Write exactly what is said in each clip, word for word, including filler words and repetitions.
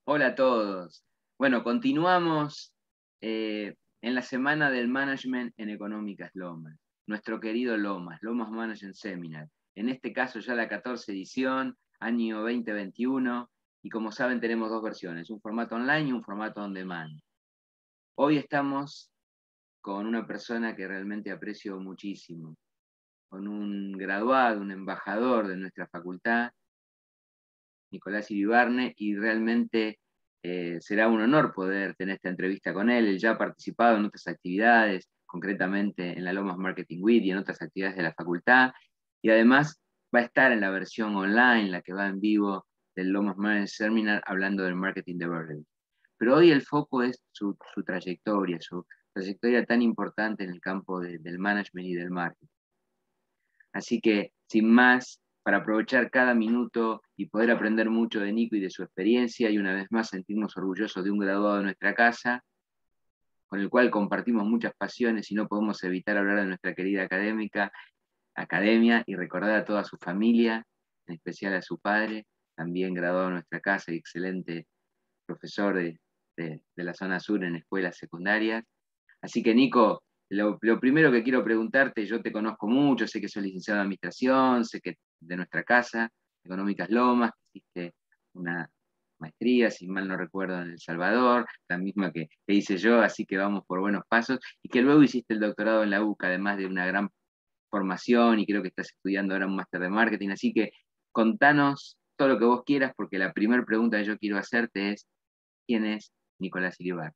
Hola a todos. Bueno, continuamos eh, en la semana del Management en Económicas Lomas. Nuestro querido Lomas, Lomas Management Seminar. En este caso ya la catorce edición, año veinte veintiuno, y como saben tenemos dos versiones, un formato online y un formato on demand. Hoy estamos con una persona que realmente aprecio muchísimo, con un graduado, un embajador de nuestra facultad, Nicolás Iribarne, y realmente eh, será un honor poder tener esta entrevista con él. Él ya ha participado en otras actividades, concretamente en la Lomas Marketing Week y en otras actividades de la facultad, y además va a estar en la versión online, la que va en vivo del Lomas Management Seminar, hablando del marketing de Berkeley. Pero hoy el foco es su, su trayectoria, su trayectoria tan importante en el campo de, del management y del marketing. Así que, sin más, para aprovechar cada minuto y poder aprender mucho de Nico y de su experiencia, y una vez más sentirnos orgullosos de un graduado de nuestra casa, con el cual compartimos muchas pasiones y no podemos evitar hablar de nuestra querida académica, academia, y recordar a toda su familia, en especial a su padre, también graduado de nuestra casa y excelente profesor de, de, de la zona sur en escuelas secundarias. Así que, Nico, lo, lo, primero que quiero preguntarte, yo te conozco mucho, sé que sos licenciado en Administración, sé que de nuestra casa, Económicas Lomas, que hiciste una maestría, si mal no recuerdo, en El Salvador, la misma que, que hice yo, así que vamos por buenos pasos, y que luego hiciste el doctorado en la U C A, además de una gran formación, y creo que estás estudiando ahora un máster de marketing, así que contanos todo lo que vos quieras, porque la primera pregunta que yo quiero hacerte es, ¿quién es Nicolás Iribar?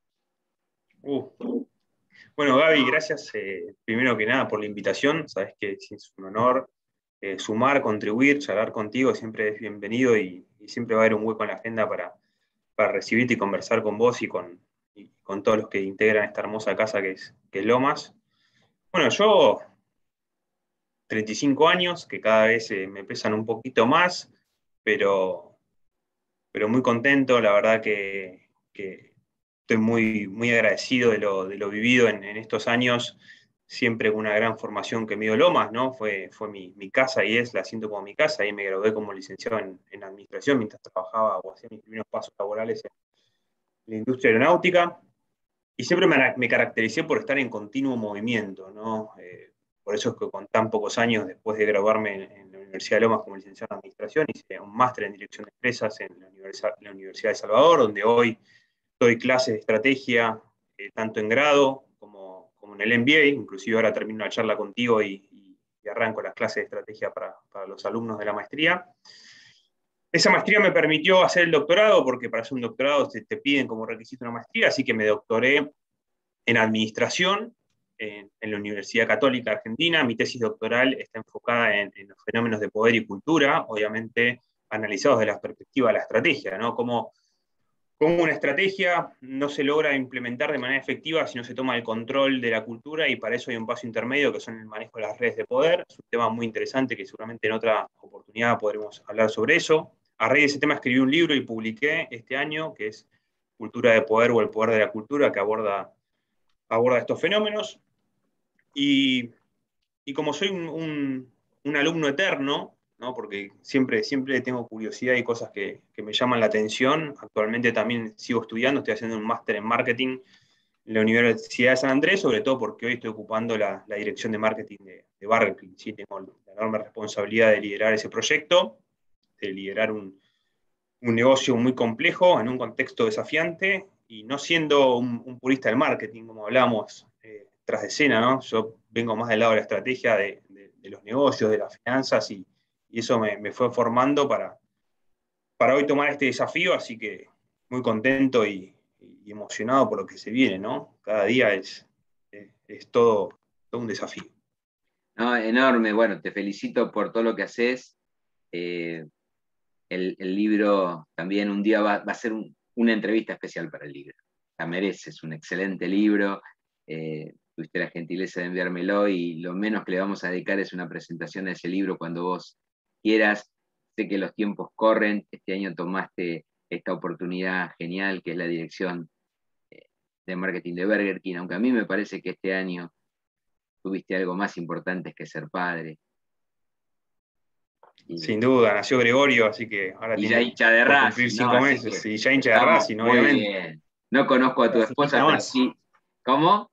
Uh. Bueno, Gaby, gracias eh, primero que nada por la invitación. Sabes que es un honor eh, sumar, contribuir, charlar contigo, siempre es bienvenido y, y siempre va a haber un hueco en la agenda para, para recibirte y conversar con vos y con, y con todos los que integran esta hermosa casa que es, que es Lomas. Bueno, yo, treinta y cinco años, que cada vez eh, me pesan un poquito más, pero, pero muy contento, la verdad que, que estoy muy, muy agradecido de lo, de lo vivido en, en estos años, siempre con una gran formación que me dio Lomas, ¿no? Fue, fue mi, mi casa y es, la siento como mi casa, y me gradué como licenciado en, en administración mientras trabajaba o hacía mis primeros pasos laborales en la industria aeronáutica, y siempre me, me caractericé por estar en continuo movimiento, ¿no? Eh, por eso es que con tan pocos años, después de graduarme en, en la Universidad de Lomas como licenciado en Administración, hice un máster en Dirección de Empresas en la Universidad, la Universidad de Salvador, donde hoy doy clases de estrategia, eh, tanto en grado como, como en el M B A, inclusive ahora termino la charla contigo y, y, y arranco las clases de estrategia para, para los alumnos de la maestría. Esa maestría me permitió hacer el doctorado, porque para hacer un doctorado te, te piden como requisito una maestría, así que me doctoré en administración en, en la Universidad Católica Argentina. Mi tesis doctoral está enfocada en, en los fenómenos de poder y cultura, obviamente analizados desde la perspectiva de la estrategia, ¿no? Cómo, cómo una estrategia no se logra implementar de manera efectiva si no se toma el control de la cultura, y para eso hay un paso intermedio que son el manejo de las redes de poder. Es un tema muy interesante que seguramente en otra oportunidad podremos hablar sobre eso. A raíz de ese tema escribí un libro y publiqué este año, que es Cultura de Poder o el Poder de la Cultura, que aborda aborda estos fenómenos. Y, y como soy un, un, un, alumno eterno, ¿no? Porque siempre, siempre tengo curiosidad y cosas que, que, me llaman la atención, actualmente también sigo estudiando, estoy haciendo un máster en marketing en la Universidad de San Andrés, sobre todo porque hoy estoy ocupando la, la dirección de marketing de, de Berkeley. ¿Sí? Tengo la enorme responsabilidad de liderar ese proyecto, de liderar un, un negocio muy complejo en un contexto desafiante, y no siendo un, un purista del marketing, como hablamos eh, tras de escena, ¿no? Yo vengo más del lado de la estrategia, de, de, de los negocios, de las finanzas, y, y eso me, me, fue formando para, para hoy tomar este desafío, así que muy contento y, y emocionado por lo que se viene, ¿no? Cada día es, es, es todo, todo un desafío. No, enorme, bueno, te felicito por todo lo que haces. Eh, el, el, libro también un día va, va a ser un, una entrevista especial para el libro. La mereces, un excelente libro. Eh, tuviste la gentileza de enviármelo y lo menos que le vamos a dedicar es una presentación de ese libro cuando vos quieras. Sé que los tiempos corren, este año tomaste esta oportunidad genial que es la dirección eh, de marketing de Burger King, aunque a mí me parece que este año tuviste algo más importante que ser padre. Sin duda, nació Gregorio, así que ahora Y ya tiene hincha de por cumplir Racing, ¿no? cinco Así meses. que Y ya hincha de estamos Racing, muy obviamente. bien. No conozco a Un tu esposa, racinguista pero más. sí. ¿Cómo?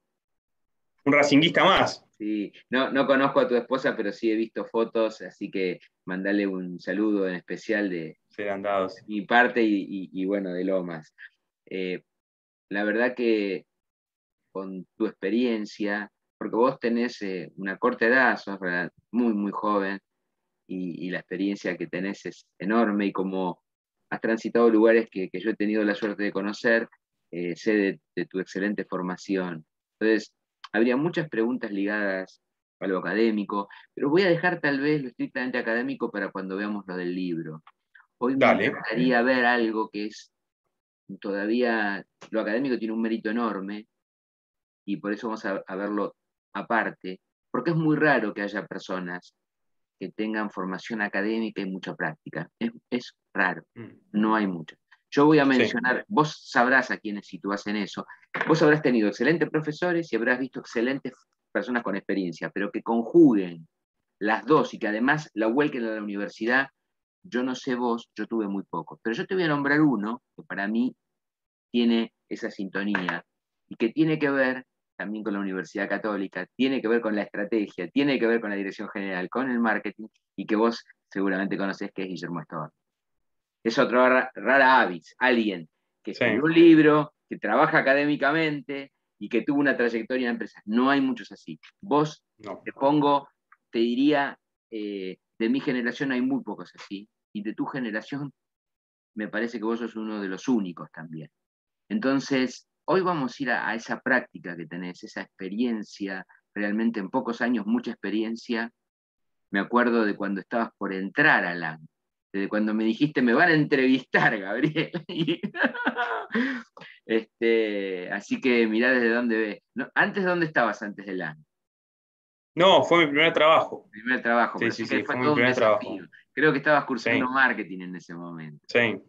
Un racinguista más. Sí, no, no conozco a tu esposa, pero sí he visto fotos, así que mandale un saludo en especial de Serán dados. mi parte y, y- y bueno, de Lomas. Eh, la verdad que con tu experiencia, porque vos tenés eh, una corta edad, sos ¿verdad? Muy, muy joven, y, y la experiencia que tenés es enorme, y como has transitado lugares que, que yo he tenido la suerte de conocer, eh, sé de, de tu excelente formación. Entonces, habría muchas preguntas ligadas a lo académico, pero voy a dejar tal vez lo estrictamente académico para cuando veamos lo del libro. Hoy me Dale. encantaría ver algo que es todavía, lo académico tiene un mérito enorme, y por eso vamos a, a verlo aparte, porque es muy raro que haya personas que tengan formación académica y mucha práctica. Es, es raro, Mm. no hay mucho. Yo voy a Sí, mencionar, vos sabrás a quienes sitúas en eso, vos habrás tenido excelentes profesores y habrás visto excelentes personas con experiencia, pero que conjuguen las dos y que además la vuelquen a la universidad, yo no sé vos, yo tuve muy poco, pero yo te voy a nombrar uno que para mí tiene esa sintonía y que tiene que ver también con la Universidad Católica, tiene que ver con la estrategia, tiene que ver con la dirección general, con el marketing, y que vos seguramente conocés, que es Guillermo Stone. Es otro rara, rara avis, alguien que sí. escribió un libro, que trabaja académicamente y que tuvo una trayectoria en empresas. No hay muchos así. Vos, No. te pongo, te diría, eh, de mi generación hay muy pocos así, y de tu generación me parece que vos sos uno de los únicos también. Entonces, hoy vamos a ir a, a esa práctica que tenés, esa experiencia, realmente en pocos años, mucha experiencia. Me acuerdo de cuando estabas por entrar a LAN, de cuando me dijiste, me van a entrevistar, Gabriel. este, así que mirá desde dónde ves. No, ¿antes dónde estabas antes de LAN? No, fue mi primer trabajo. Primer trabajo, Sí, pero sí, sé que sí, fue fue mi todo un primer desafío. trabajo. Creo que estabas cursando Sí, marketing en ese momento. sí,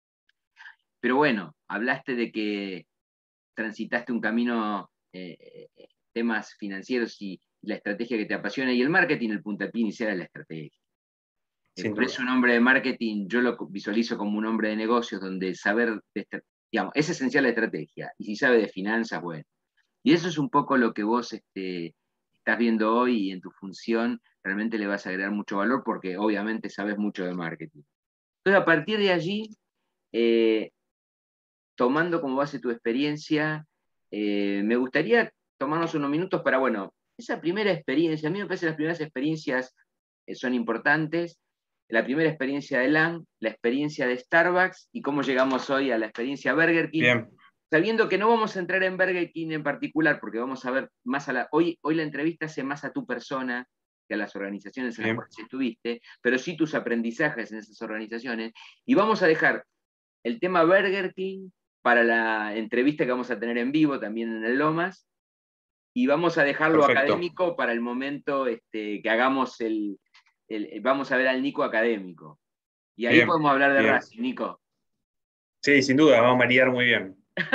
Pero bueno, hablaste de que transitaste un camino, eh, eh, temas financieros y la estrategia que te apasiona, y el marketing, el puntapié inicial es la estrategia. Eh, sin por eso duda. un hombre de marketing yo lo visualizo como un hombre de negocios donde saber, de, digamos, es esencial la estrategia, y si sabe de finanzas, bueno. Y eso es un poco lo que vos este, estás viendo hoy, y en tu función realmente le vas a agregar mucho valor porque obviamente sabes mucho de marketing. Entonces, a partir de allí, eh, tomando como base tu experiencia, eh, me gustaría tomarnos unos minutos para, bueno, esa primera experiencia. A mí me parece que las primeras experiencias eh, son importantes. La primera experiencia de LAN, la experiencia de Starbucks, y cómo llegamos hoy a la experiencia Burger King, Bien, sabiendo que no vamos a entrar en Burger King en particular, porque vamos a ver más a la... Hoy, hoy la entrevista hace más a tu persona que a las organizaciones en las bien, cuales estuviste, pero sí tus aprendizajes en esas organizaciones, y vamos a dejar el tema Burger King para la entrevista que vamos a tener en vivo también en el Lomas, y vamos a dejarlo perfecto. académico para el momento este, que hagamos el, el, vamos a ver al Nico académico. Y ahí Bien, podemos hablar de bien. Racing, Nico. Sí, sin duda, vamos a marear muy bien.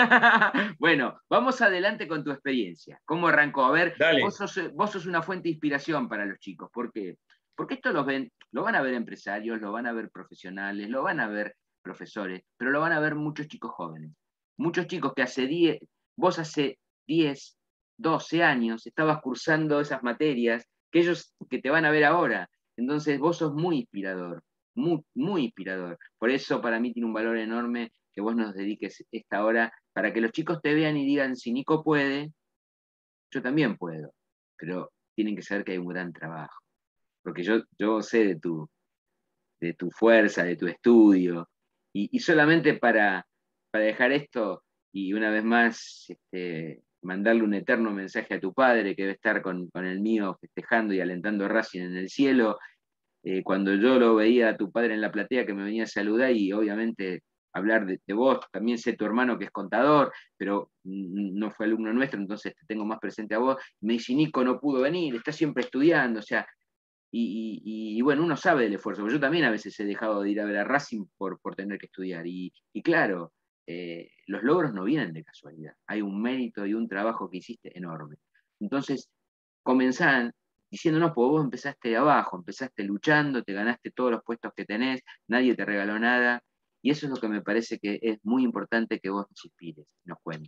Bueno, vamos adelante con tu experiencia. ¿Cómo arrancó? A ver, vos Dale. sos, vos sos una fuente de inspiración para los chicos. ¿Por qué? Porque esto lo, ven, lo van a ver empresarios, lo van a ver profesionales, lo van a ver profesores, pero lo van a ver muchos chicos jóvenes. Muchos chicos que hace diez, vos hace diez, doce años estabas cursando esas materias que ellos que te van a ver ahora. Entonces vos sos muy inspirador, muy, muy inspirador. Por eso para mí tiene un valor enorme que vos nos dediques esta hora para que los chicos te vean y digan, si Nico puede, yo también puedo. Pero tienen que saber que hay un gran trabajo. Porque yo, yo sé de tu, de tu fuerza, de tu estudio. Y, y solamente para, para dejar esto, y una vez más, este, mandarle un eterno mensaje a tu padre, que debe estar con, con el mío festejando y alentando a Racing en el cielo. Eh, cuando yo lo veía a tu padre en la platea que me venía a saludar, y obviamente hablar de, de vos, también sé tu hermano que es contador, pero no fue alumno nuestro, entonces te tengo más presente a vos. Me dice, Nico no pudo venir, está siempre estudiando, o sea, y, y, y bueno, uno sabe del esfuerzo, yo también a veces he dejado de ir a ver a Racing por, por tener que estudiar, y, y claro, eh, los logros no vienen de casualidad, hay un mérito y un trabajo que hiciste enorme. Entonces, comenzá diciéndonos, pues vos empezaste de abajo, empezaste luchando, te ganaste todos los puestos que tenés, nadie te regaló nada, y eso es lo que me parece que es muy importante que vos nos inspires, nos cuentes.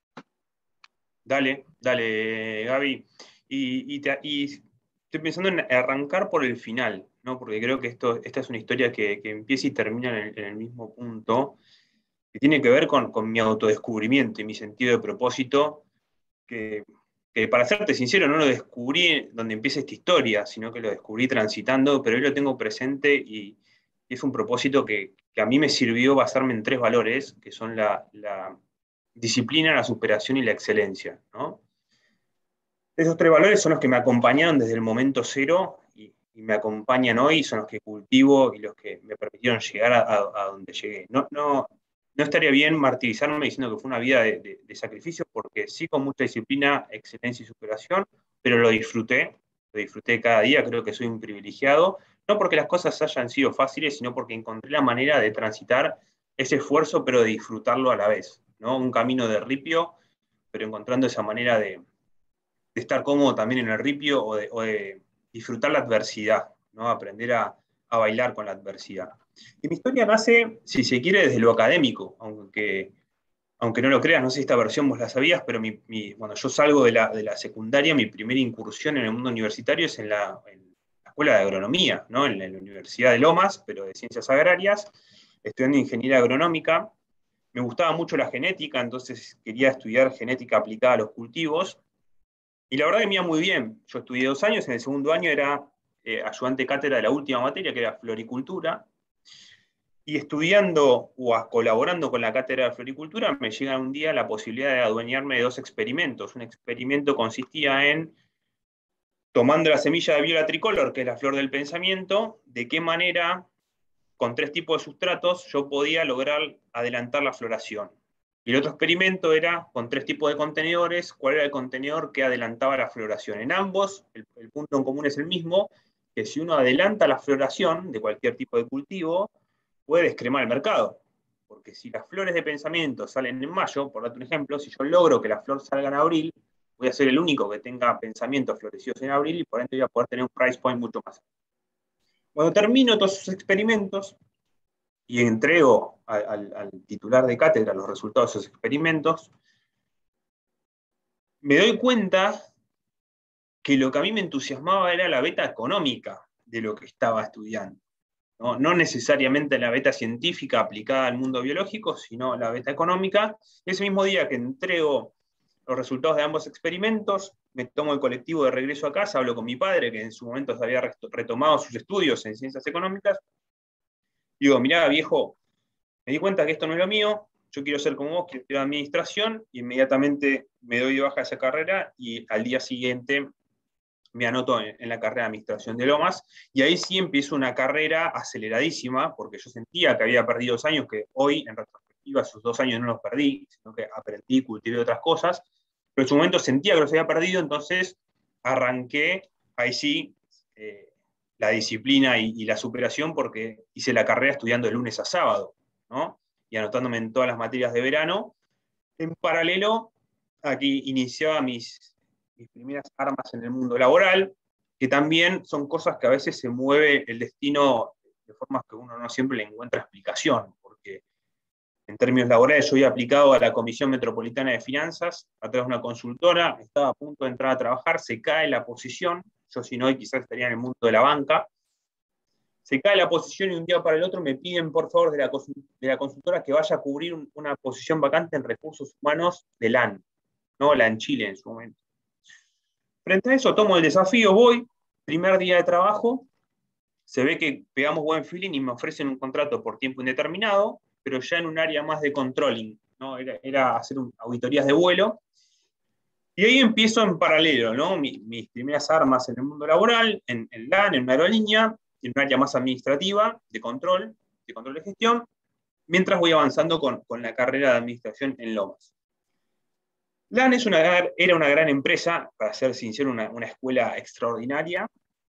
Dale, dale, Gaby. Y, y, te- y estoy pensando en arrancar por el final, ¿no? Porque creo que esto, esta es una historia que, que empieza y termina en el, en el mismo punto, que tiene que ver con, con mi autodescubrimiento y mi sentido de propósito, que, que para serte sincero no lo descubrí donde empieza esta historia, sino que lo descubrí transitando, pero hoy lo tengo presente y, y es un propósito que, que a mí me sirvió basarme en tres valores, que son la, la disciplina, la superación y la excelencia, ¿no? Esos tres valores son los que me acompañaron desde el momento cero y, y me acompañan hoy, son los que cultivo y los que me permitieron llegar a, a- a donde llegué. No, no, no estaría bien martirizarme diciendo que fue una vida de, de- de sacrificio, porque sí con mucha disciplina, excelencia y superación, pero lo disfruté, lo disfruté cada día, creo que soy un privilegiado, no porque las cosas hayan sido fáciles, sino porque encontré la manera de transitar ese esfuerzo, pero de disfrutarlo a la vez, ¿no? Un camino de ripio, pero encontrando esa manera de de estar cómodo también en el ripio o de, o de disfrutar la adversidad, ¿no? Aprender a, a, bailar con la adversidad. Y mi historia nace, si se quiere, desde lo académico, aunque, aunque no lo creas, no sé si esta versión vos la sabías, pero mi, mi, cuando yo salgo de la, de la secundaria, mi primera incursión en el mundo universitario es en la, en la Escuela de Agronomía, ¿no? En la, en la Universidad de Lomas, pero de Ciencias Agrarias, estudiando Ingeniería Agronómica. Me gustaba mucho la genética, entonces quería estudiar genética aplicada a los cultivos. Y la verdad que me iba muy bien. Yo estudié dos años, en el segundo año era eh, ayudante cátedra de la última materia, que era floricultura, y estudiando o a, colaborando con la cátedra de floricultura, me llega un día la posibilidad de adueñarme de dos experimentos. Un experimento consistía en, tomando la semilla de viola tricolor, que es la flor del pensamiento, de qué manera, con tres tipos de sustratos, yo podía lograr adelantar la floración. Y el otro experimento era con tres tipos de contenedores, cuál era el contenedor que adelantaba la floración. En ambos, el, el punto en común es el mismo, que si uno adelanta la floración de cualquier tipo de cultivo, puede descremar el mercado. Porque si las flores de pensamiento salen en mayo, por darte un ejemplo, si yo logro que la flor salga en abril, voy a ser el único que tenga pensamientos florecidos en abril y por ende voy a poder tener un price point mucho más alto. Cuando termino todos esos experimentos, y entrego al, al, al titular de cátedra los resultados de esos experimentos, me doy cuenta que lo que a mí me entusiasmaba era la beta económica de lo que estaba estudiando. No, no necesariamente la beta científica aplicada al mundo biológico, sino la beta económica. Ese mismo día que entrego los resultados de ambos experimentos, me tomo el colectivo de regreso a casa, hablo con mi padre, que en su momento se había retomado sus estudios en ciencias económicas, y digo, mirá, viejo, me di cuenta que esto no es lo mío, yo quiero ser como vos, quiero estudiar administración, y inmediatamente me doy de baja de esa carrera y al día siguiente me anoto en, en la carrera de administración de Lomas, y ahí sí empiezo una carrera aceleradísima, porque yo sentía que había perdido dos años, que hoy en retrospectiva esos dos años no los perdí, sino que aprendí y cultivé otras cosas, pero en su momento sentía que los había perdido, entonces arranqué, ahí sí, eh, la disciplina y, y la superación, porque hice la carrera estudiando de lunes a sábado, ¿no? Y anotándome en todas las materias de verano. En paralelo, aquí iniciaba mis, mis primeras armas en el mundo laboral, que también son cosas que a veces se mueve el destino de formas que uno no siempre le encuentra explicación, porque en términos laborales yo había aplicado a la Comisión Metropolitana de Finanzas a través de una consultora, estaba a punto de entrar a trabajar, se cae la posición, yo si no hoy quizás estaría en el mundo de la banca, se cae la posición y un día para el otro me piden por favor de la, de la consultora que vaya a cubrir un, una posición vacante en recursos humanos de LAN, ¿no? LAN Chile en su momento. Frente a eso tomo el desafío, voy, primer día de trabajo, se ve que pegamos buen feeling y me ofrecen un contrato por tiempo indeterminado, pero ya en un área más de controlling, ¿no? Era, era hacer un, auditorías de vuelo. Y ahí empiezo en paralelo, ¿no? Mi, mis primeras armas en el mundo laboral, en, en LAN, en una aerolínea, en un área más administrativa, de control, de control de gestión, mientras voy avanzando con, con la carrera de administración en Lomas. LAN es una, era una gran empresa, para ser sincero, una, una escuela extraordinaria,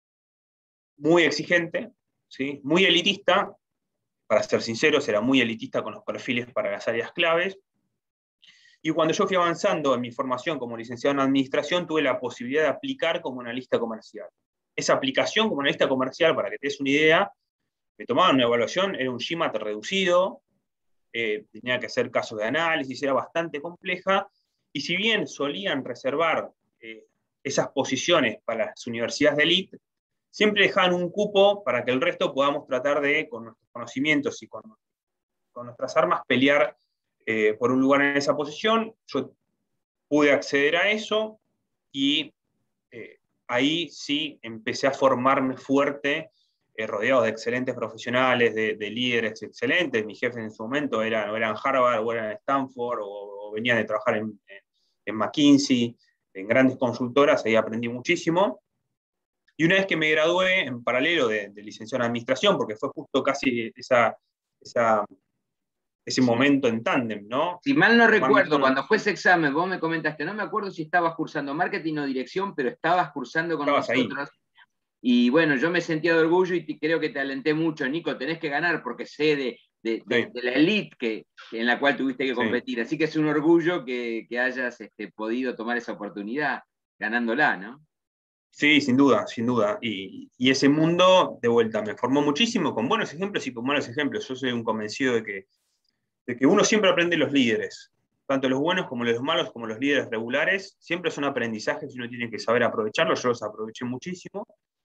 muy exigente, ¿sí? Muy elitista, para ser sinceros, era muy elitista con los perfiles para las áreas claves, Y cuando yo fui avanzando en mi formación como licenciado en administración, tuve la posibilidad de aplicar como analista comercial. Esa aplicación como analista comercial, para que te des una idea, me tomaban una evaluación, era un G M A T reducido, eh, tenía que hacer casos de análisis, era bastante compleja, y si bien solían reservar eh, esas posiciones para las universidades de élite, siempre dejaban un cupo para que el resto podamos tratar de, con nuestros conocimientos y con, con nuestras armas, pelear eh, por un lugar en esa posición. Yo pude acceder a eso y eh, ahí sí empecé a formarme fuerte, eh, rodeado de excelentes profesionales, de, de líderes excelentes. Mis jefes en su momento eran, o eran Harvard, o eran Stanford, o, o venían de trabajar en, en, en McKinsey, en grandes consultoras, ahí aprendí muchísimo. Y una vez que me gradué en paralelo de, de licenciado en administración, porque fue justo casi esa, esa, ese momento en tándem, ¿no? Si mal no Tomar mi recuerdo, turno, cuando fue ese examen, vos me comentaste, no me acuerdo si estabas cursando marketing o dirección, pero estabas cursando con estabas ahí. nosotros. Y bueno, yo me sentía de orgullo y te, creo que te alenté mucho, Nico, tenés que ganar porque sé de, de, de, Sí, de la elite que, en la cual tuviste que sí. competir. Así que es un orgullo que, que hayas este, podido tomar esa oportunidad ganándola, ¿no? Sí, sin duda, sin duda. Y, y ese mundo, de vuelta, me formó muchísimo con buenos ejemplos y con malos ejemplos. Yo soy un convencido de que, de que uno siempre aprende los líderes, tanto los buenos como los malos, como los líderes regulares, siempre son aprendizajes y uno tiene que saber aprovecharlos. Yo los aproveché muchísimo.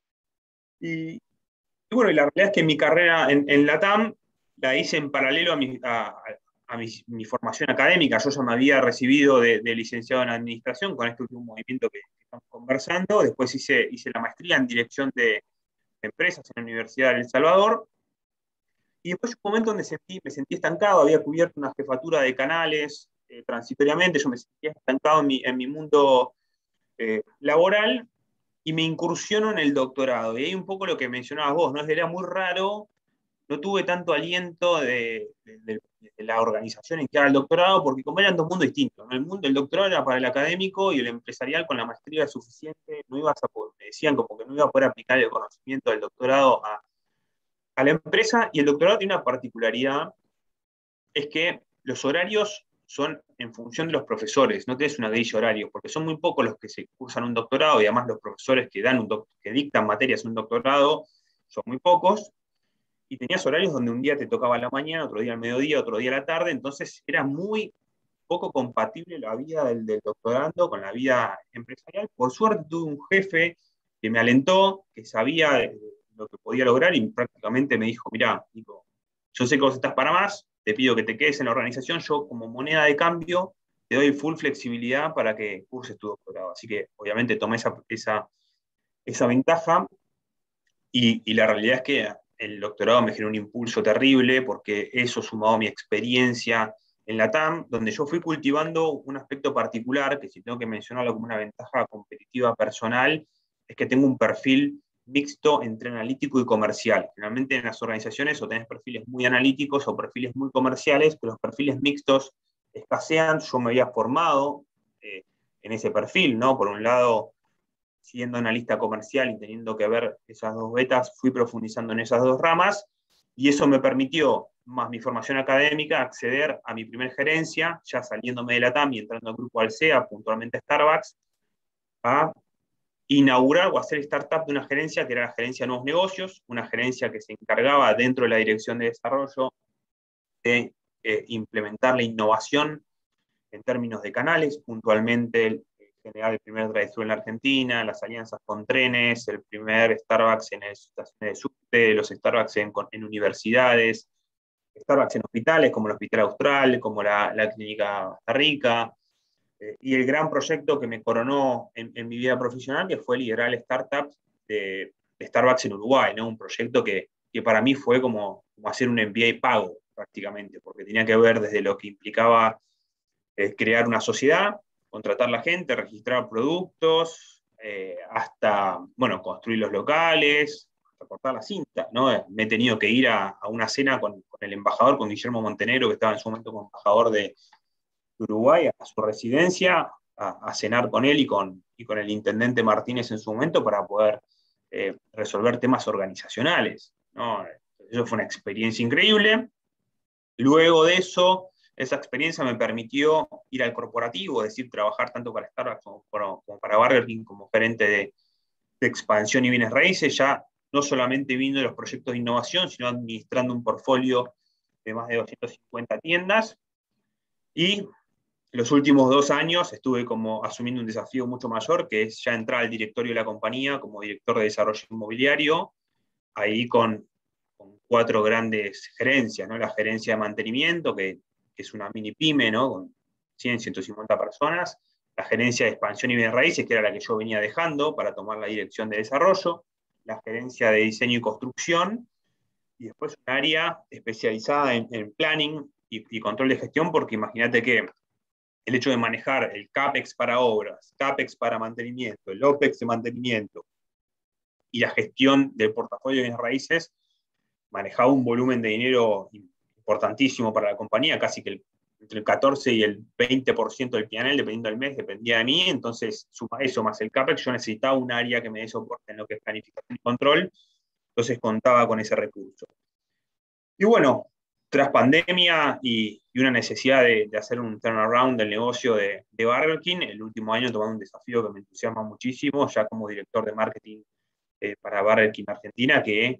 Y, y bueno, y la realidad es que mi carrera en, en la T A M la hice en paralelo a mi, a, a mi, mi formación académica. Yo ya me había recibido de, de licenciado en administración con este último movimiento que, que estamos conversando. Después hice, hice la maestría en dirección de empresas en la Universidad de El Salvador. Y después un momento donde sentí, me sentí estancado, había cubierto una jefatura de canales eh, transitoriamente, yo me sentía estancado en mi, en mi mundo eh, laboral y me incursiono en el doctorado. Y ahí un poco lo que mencionabas vos, ¿no? Era muy raro, no tuve tanto aliento de, de, de, de la organización en que era el doctorado, porque como eran dos mundos distintos, ¿no? El mundo, el doctorado era para el académico y el empresarial con la maestría suficiente, no ibas a poder, me decían como que no iba a poder aplicar el conocimiento del doctorado a, a la empresa, y el doctorado tiene una particularidad, es que los horarios son en función de los profesores, no tenés una grilla de horarios, porque son muy pocos los que se cursan un doctorado, y además los profesores que, dan un que dictan materias en un doctorado son muy pocos, y tenías horarios donde un día te tocaba a la mañana, otro día al mediodía, otro día a la tarde, entonces era muy poco compatible la vida del, del doctorando con la vida empresarial. Por suerte tuve un jefe que me alentó, que sabía lo que podía lograr y prácticamente me dijo, mirá, Nico, yo sé que vos estás para más, te pido que te quedes en la organización, yo como moneda de cambio te doy full flexibilidad para que curses tu doctorado. Así que obviamente tomé esa, esa, esa ventaja y, y la realidad es que el doctorado me generó un impulso terrible porque eso sumado a mi experiencia en la T A M, donde yo fui cultivando un aspecto particular, que si tengo que mencionarlo como una ventaja competitiva personal, es que tengo un perfil mixto entre analítico y comercial. Generalmente en las organizaciones o tenés perfiles muy analíticos o perfiles muy comerciales, pero los perfiles mixtos escasean. Yo me había formado eh, en ese perfil, ¿no? Por un lado, siendo analista comercial y teniendo que ver esas dos betas, fui profundizando en esas dos ramas, y eso me permitió, más mi formación académica, acceder a mi primer gerencia, ya saliéndome de la T A M y entrando al grupo Alsea, puntualmente a Starbucks, a inaugurar o hacer startup de una gerencia que era la gerencia de nuevos negocios, una gerencia que se encargaba dentro de la dirección de desarrollo de eh, implementar la innovación en términos de canales, puntualmente el, generar el primer drive-thru en la Argentina, las alianzas con trenes, el primer Starbucks en estaciones de subte, los Starbucks en, en universidades, Starbucks en hospitales como el Hospital Austral, como la, la Clínica Costa Rica, eh, y el gran proyecto que me coronó en, en mi vida profesional, que fue liderar el startup de, de Starbucks en Uruguay, ¿no? Un proyecto que, que para mí fue como, como hacer un M B A pago, prácticamente, porque tenía que ver desde lo que implicaba eh, crear una sociedad, contratar la gente, registrar productos, eh, hasta, bueno, construir los locales, hasta cortar la cinta, ¿no? Me he tenido que ir a, a una cena con, con el embajador, con Guillermo Montenegro, que estaba en su momento como embajador de Uruguay, a su residencia, a, a cenar con él y con, y con el intendente Martínez en su momento para poder eh, resolver temas organizacionales, ¿no? Eso fue una experiencia increíble. Luego de eso, esa experiencia me permitió ir al corporativo, es decir, trabajar tanto para Starbucks como, como para Burger King como gerente de, de expansión y bienes raíces, ya no solamente viendo los proyectos de innovación, sino administrando un portfolio de más de doscientas cincuenta tiendas. Y los últimos dos años estuve como asumiendo un desafío mucho mayor, que es ya entrar al directorio de la compañía como director de desarrollo inmobiliario, ahí con, con cuatro grandes gerencias, ¿no? La gerencia de mantenimiento, que, que es una mini pyme, ¿no? Con cien, ciento cincuenta personas, la gerencia de expansión y bienes raíces, que era la que yo venía dejando para tomar la dirección de desarrollo, la gerencia de diseño y construcción, y después un área especializada en, en planning y, y control de gestión, porque imagínate que el hecho de manejar el CAPEX para obras, CAPEX para mantenimiento, el OPEX de mantenimiento y la gestión del portafolio de bienes raíces, manejaba un volumen de dinero importantísimo para la compañía, casi que el, entre el catorce y el veinte por ciento del P and L, dependiendo del mes, dependía de mí. Entonces, suma eso más el CAPEX, yo necesitaba un área que me dé soporte en lo que es planificación y control, entonces contaba con ese recurso. Y bueno, tras pandemia y, y una necesidad de, de hacer un turnaround del negocio de, de Burger King, el último año tomé un desafío que me entusiasma muchísimo, ya como director de marketing eh, para Burger King Argentina, que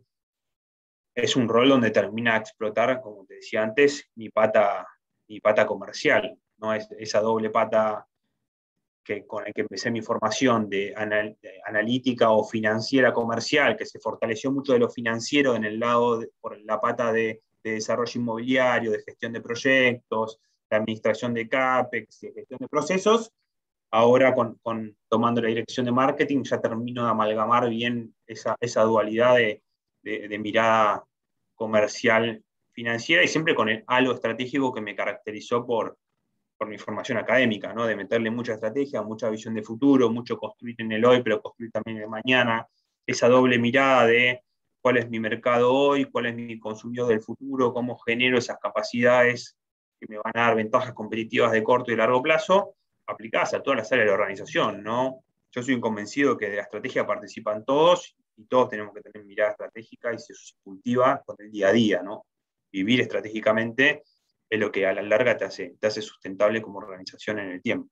es un rol donde termina a explotar, como te decía antes, mi pata, mi pata comercial, ¿no? Es, esa doble pata que, con la que empecé mi formación de, anal, de analítica o financiera comercial, que se fortaleció mucho de lo financiero en el lado, de, por la pata de, de desarrollo inmobiliario, de gestión de proyectos, de administración de CAPEX, de gestión de procesos. Ahora, con, con, tomando la dirección de marketing, ya termino de amalgamar bien esa, esa dualidad de, de, de mirada comercial financiera y siempre con el halo estratégico que me caracterizó por, por mi formación académica, ¿no? De meterle mucha estrategia, mucha visión de futuro, mucho construir en el hoy, pero construir también en el mañana, esa doble mirada de cuál es mi mercado hoy, cuál es mi consumidor del futuro, cómo genero esas capacidades que me van a dar ventajas competitivas de corto y largo plazo, aplicadas a todas las áreas de la organización, ¿no? Yo soy un convencido que de la estrategia participan todos y todos tenemos que tener mirada estratégica y se cultiva con el día a día, ¿no? Vivir estratégicamente es lo que a la larga te hace, te hace sustentable como organización en el tiempo.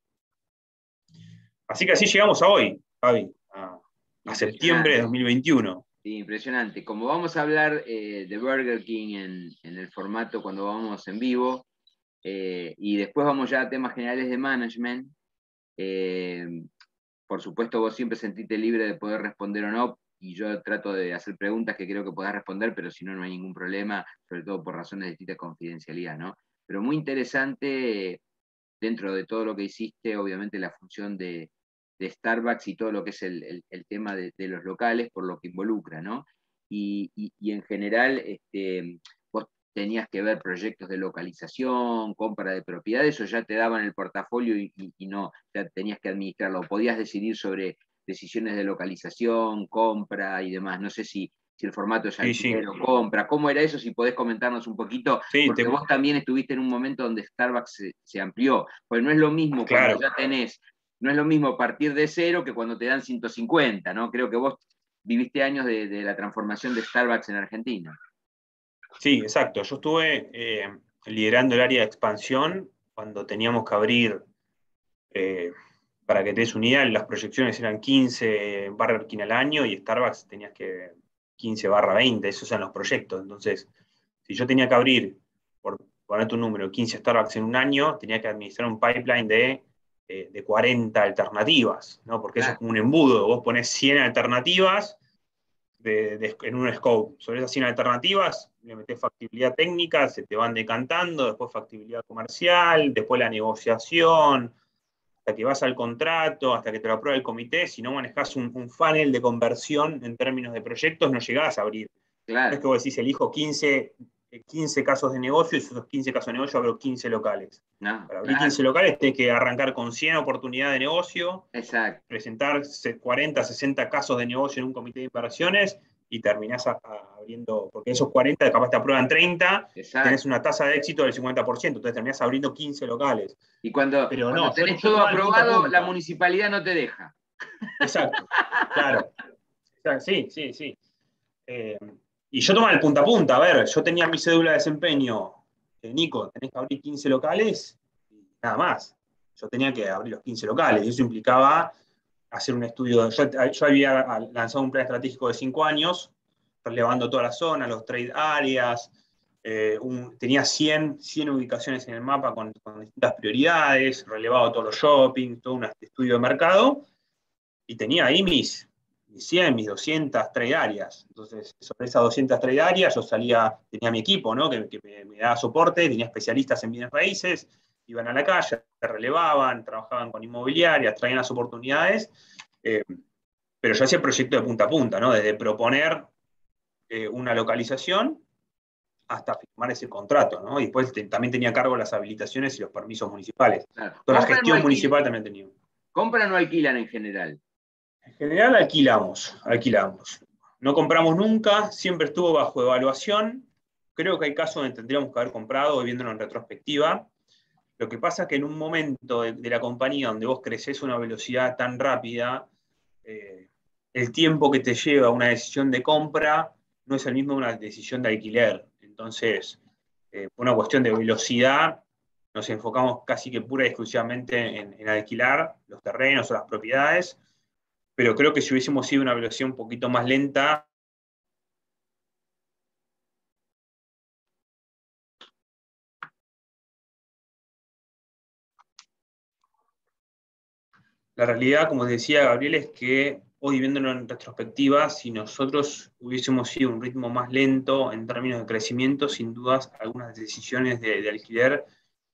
Así que así llegamos a hoy, Javi, a, a septiembre de dos mil veintiuno. Sí, impresionante. Como vamos a hablar eh, de Burger King en, en el formato cuando vamos en vivo, eh, y después vamos ya a temas generales de management, eh, por supuesto vos siempre sentiste libre de poder responder o no, y yo trato de hacer preguntas que creo que podás responder, pero si no, no hay ningún problema, sobre todo por razones de distinta confidencialidad, ¿no? Pero muy interesante, dentro de todo lo que hiciste, obviamente la función de, de Starbucks y todo lo que es el, el, el tema de, de, los locales, por lo que involucra, ¿no? Y, y, y en general, este, vos tenías que ver proyectos de localización, compra de propiedades, o ya te daban el portafolio y, y, y no, ya tenías que administrarlo, podías decidir sobre decisiones de localización, compra y demás. No sé si, si el formato es alquiler sí, sí. o compra. ¿Cómo era eso? Si podés comentarnos un poquito, sí, porque te... vos también estuviste en un momento donde Starbucks se, se amplió. Pues no es lo mismo claro. cuando ya tenés, no es lo mismo partir de cero que cuando te dan ciento cincuenta, ¿no? Creo que vos viviste años de, de la transformación de Starbucks en Argentina. Sí, exacto. Yo estuve eh, liderando el área de expansión cuando teníamos que abrir... Eh, para que te des una idea, las proyecciones eran quince Burger King al año y Starbucks tenías que quince barra veinte, esos eran los proyectos. Entonces, si yo tenía que abrir, por ponerte un número, quince Starbucks en un año, tenía que administrar un pipeline de, eh, de cuarenta alternativas, ¿no? Porque claro. Eso es como un embudo. Vos ponés cien alternativas de, de, en un scope. Sobre esas cien alternativas, le metés factibilidad técnica, se te van decantando, después factibilidad comercial, después la negociación, hasta que vas al contrato, hasta que te lo aprueba el comité. Si no manejás un, un funnel de conversión en términos de proyectos, no llegás a abrir. Claro. No es que vos decís, elijo quince, quince casos de negocio y esos quince casos de negocio abro quince locales. No, Para abrir claro. quince locales tenés que arrancar con cien oportunidades de negocio, exacto. presentar cuarenta, sesenta casos de negocio en un comité de inversiones y terminás a, a abriendo, porque esos cuarenta capaz te aprueban treinta, exacto. Tenés una tasa de éxito del cincuenta por ciento, entonces terminás abriendo quince locales. Y cuando, Pero cuando no, tenés yo, todo yo aprobado, punta punta. La municipalidad no te deja. Exacto, claro. Sí, sí, sí. Eh, y yo tomaba el punta a punta. A ver, yo tenía mi cédula de desempeño Nico, tenés que abrir quince locales y nada más. Yo tenía que abrir los quince locales y eso implicaba hacer un estudio. Yo, yo había lanzado un plan estratégico de cinco años, relevando toda la zona, los trade areas, eh, un, tenía cien, cien ubicaciones en el mapa con, con distintas prioridades, relevado todos los shopping, todo un estudio de mercado, y tenía ahí mis, mis cien, mis doscientas trade áreas. Entonces, sobre esas doscientas trade áreas, yo salía, tenía mi equipo, ¿no? que, que me, me daba soporte, tenía especialistas en bienes raíces, iban a la calle, relevaban, trabajaban con inmobiliarias, traían las oportunidades, eh, pero yo hacía el proyecto de punta a punta, ¿no? Desde proponer eh, una localización hasta firmar ese contrato, ¿no? Y después te, también tenía a cargo las habilitaciones y los permisos municipales. Claro. Toda la ¿Compran gestión o municipal también tenía. ¿Compran o alquilan en general? En general alquilamos, alquilamos. No compramos nunca, siempre estuvo bajo evaluación. Creo que hay casos donde tendríamos que haber comprado, hoy viéndolo en retrospectiva. Lo que pasa es que en un momento de, de la compañía donde vos creces a una velocidad tan rápida, eh, el tiempo que te lleva una decisión de compra no es el mismo de una decisión de alquiler. Entonces, eh, por una cuestión de velocidad, nos enfocamos casi que pura y exclusivamente en, en alquilar los terrenos o las propiedades, pero creo que si hubiésemos ido a una velocidad un poquito más lenta, la realidad, como decía Gabriel, es que hoy viéndolo en retrospectiva, si nosotros hubiésemos ido a un ritmo más lento en términos de crecimiento, sin dudas algunas decisiones de, de alquiler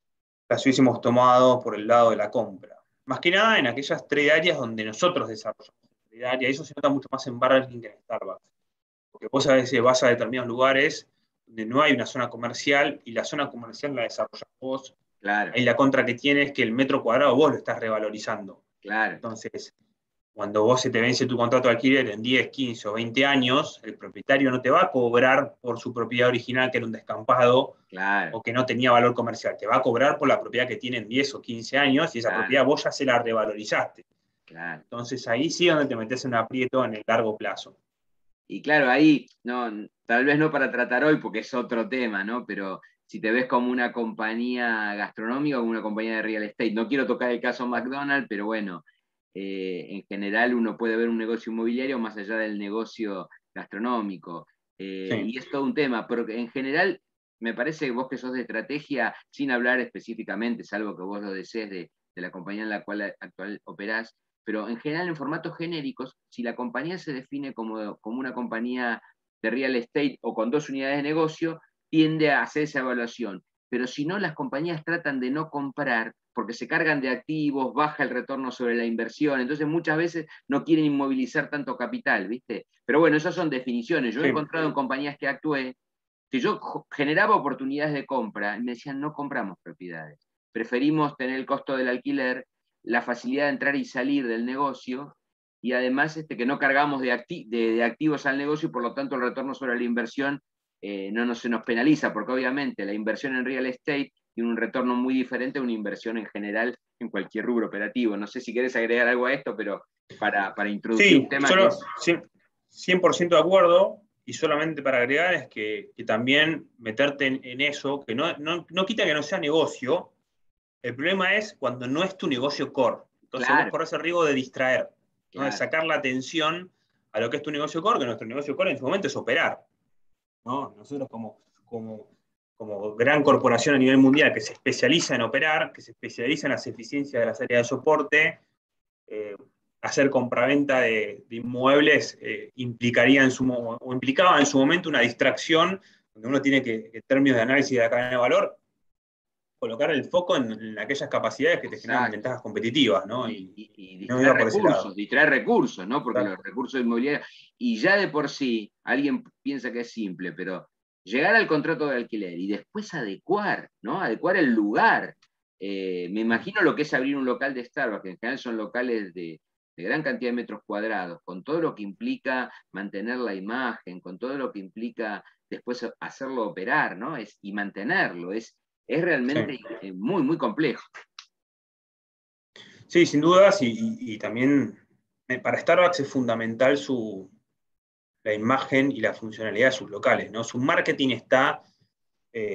las hubiésemos tomado por el lado de la compra. Más que nada en aquellas tres áreas donde nosotros desarrollamos la área, eso se nota mucho más en Burger King que en Starbucks. Porque vos a veces vas a determinados lugares donde no hay una zona comercial y la zona comercial la desarrollas vos. Claro. Ahí la contra que tiene es que el metro cuadrado vos lo estás revalorizando. Claro. Entonces, cuando vos se te vence tu contrato de alquiler en diez, quince o veinte años, el propietario no te va a cobrar por su propiedad original, que era un descampado, claro, o que no tenía valor comercial. Te va a cobrar por la propiedad que tiene en diez o quince años, y esa claro, propiedad vos ya se la revalorizaste. Claro. Entonces ahí sí es donde te metes en un aprieto en el largo plazo. Y claro, ahí, no, tal vez no para tratar hoy, porque es otro tema, ¿no? Pero si te ves como una compañía gastronómica o como una compañía de real estate, no quiero tocar el caso McDonald's, pero bueno, eh, en general uno puede ver un negocio inmobiliario más allá del negocio gastronómico. Eh, Sí. Y es todo un tema, pero en general me parece que vos que sos de estrategia, sin hablar específicamente, salvo que vos lo desees de, de la compañía en la cual actual operás, pero en general en formatos genéricos, si la compañía se define como, como una compañía de real estate o con dos unidades de negocio, tiende a hacer esa evaluación. Pero si no, las compañías tratan de no comprar porque se cargan de activos, baja el retorno sobre la inversión, entonces muchas veces no quieren inmovilizar tanto capital, ¿viste? Pero bueno, esas son definiciones. Yo Sí. he encontrado en compañías que actué que yo generaba oportunidades de compra y me decían, no compramos propiedades, preferimos tener el costo del alquiler, la facilidad de entrar y salir del negocio, y además este, que no cargamos de, acti de, de activos al negocio y por lo tanto el retorno sobre la inversión eh, no, no se nos penaliza, porque obviamente la inversión en real estate tiene un retorno muy diferente a una inversión en general en cualquier rubro operativo. No sé si querés agregar algo a esto, pero para, para introducir Sí, un tema solo que es... cien por ciento de acuerdo, y solamente para agregar es que, que también meterte en, en eso, que no, no, no quita que no sea negocio, el problema es cuando no es tu negocio core. Entonces vos Claro, corres el riesgo de distraer, ¿no? De claro. sacar la atención a lo que es tu negocio core, que nuestro negocio core en este momento es operar, ¿no? Nosotros como, como, como gran corporación a nivel mundial que se especializa en operar, que se especializa en las eficiencias de las áreas de soporte, eh, hacer compraventa de, de inmuebles eh, implicaría en su, o implicaba en su momento una distracción, donde uno tiene que, en términos de análisis de la cadena de valor, colocar el foco en, en aquellas capacidades que te generan Exacto. ventajas competitivas, ¿no? Y, Y, y, y y no distraer iba por ese recursos, lado. distraer recursos, ¿no? Porque los Exacto. recursos inmobiliarios, y ya de por sí, alguien piensa que es simple, pero llegar al contrato de alquiler y después adecuar, ¿no? Adecuar el lugar. Eh, me imagino lo que es abrir un local de Starbucks, que en general son locales de, de gran cantidad de metros cuadrados, con todo lo que implica mantener la imagen, con todo lo que implica después hacerlo operar, ¿no? Es, y mantenerlo, es, es realmente Sí. muy, muy complejo. Sí, sin dudas, y, y, y también eh, para Starbucks es fundamental su, la imagen y la funcionalidad de sus locales, ¿no? Su marketing está, eh,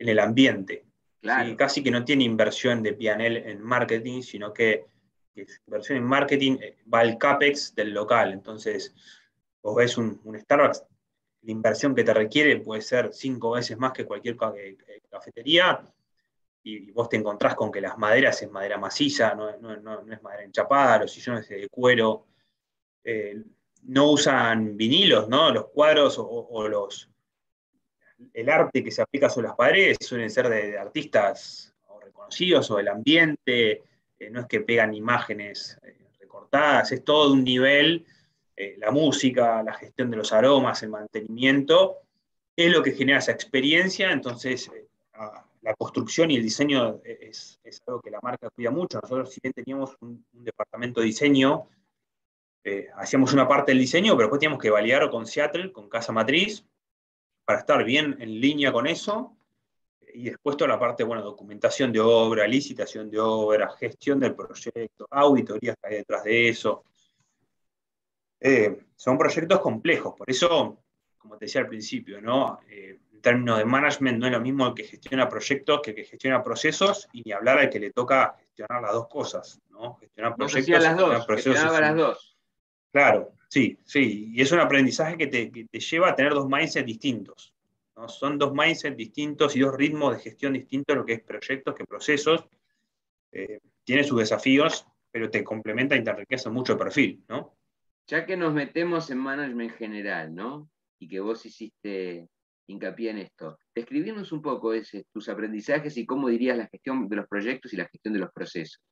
en el ambiente. Claro. ¿Sí? Casi que no tiene inversión de P and L en marketing, sino que, que su inversión en marketing va al CAPEX del local. Entonces, vos ves un, un Starbucks, la inversión que te requiere puede ser cinco veces más que cualquier cafetería, y vos te encontrás con que las maderas es madera maciza, no, no, no, no es madera enchapada, los sillones de cuero, eh, no usan vinilos, ¿no? Los cuadros o, o los, el arte que se aplica sobre las paredes suelen ser de, de artistas o reconocidos o del ambiente, eh, no es que pegan imágenes eh, recortadas, es todo de un nivel, eh, la música, la gestión de los aromas, el mantenimiento, es lo que genera esa experiencia. Entonces eh, la construcción y el diseño es, es algo que la marca cuida mucho. Nosotros, si bien teníamos un, un departamento de diseño, eh, hacíamos una parte del diseño, pero después teníamos que validar con Seattle, con Casa Matriz, para estar bien en línea con eso, y después toda la parte, bueno, documentación de obra, licitación de obra, gestión del proyecto, auditorías que hay detrás de eso. Eh, son proyectos complejos, por eso, como te decía al principio, ¿no? Eh, en términos de management no es lo mismo el que gestiona proyectos que el que gestiona procesos, y ni hablar al que le toca gestionar las dos cosas, ¿no? Gestionar Vos proyectos hacías y las gestionar dos, procesos. gestionabas las dos. Claro, sí, sí, y es un aprendizaje que te, que te lleva a tener dos mindsets distintos, ¿no? Son dos mindsets distintos y dos ritmos de gestión distintos, lo que es proyectos que procesos. Eh, tiene sus desafíos, pero te complementa y te enriquece mucho el perfil, ¿no? Ya que nos metemos en management general, ¿no? Y que vos hiciste hincapié en esto, describirnos un poco ese, tus aprendizajes y cómo dirías la gestión de los proyectos y la gestión de los procesos.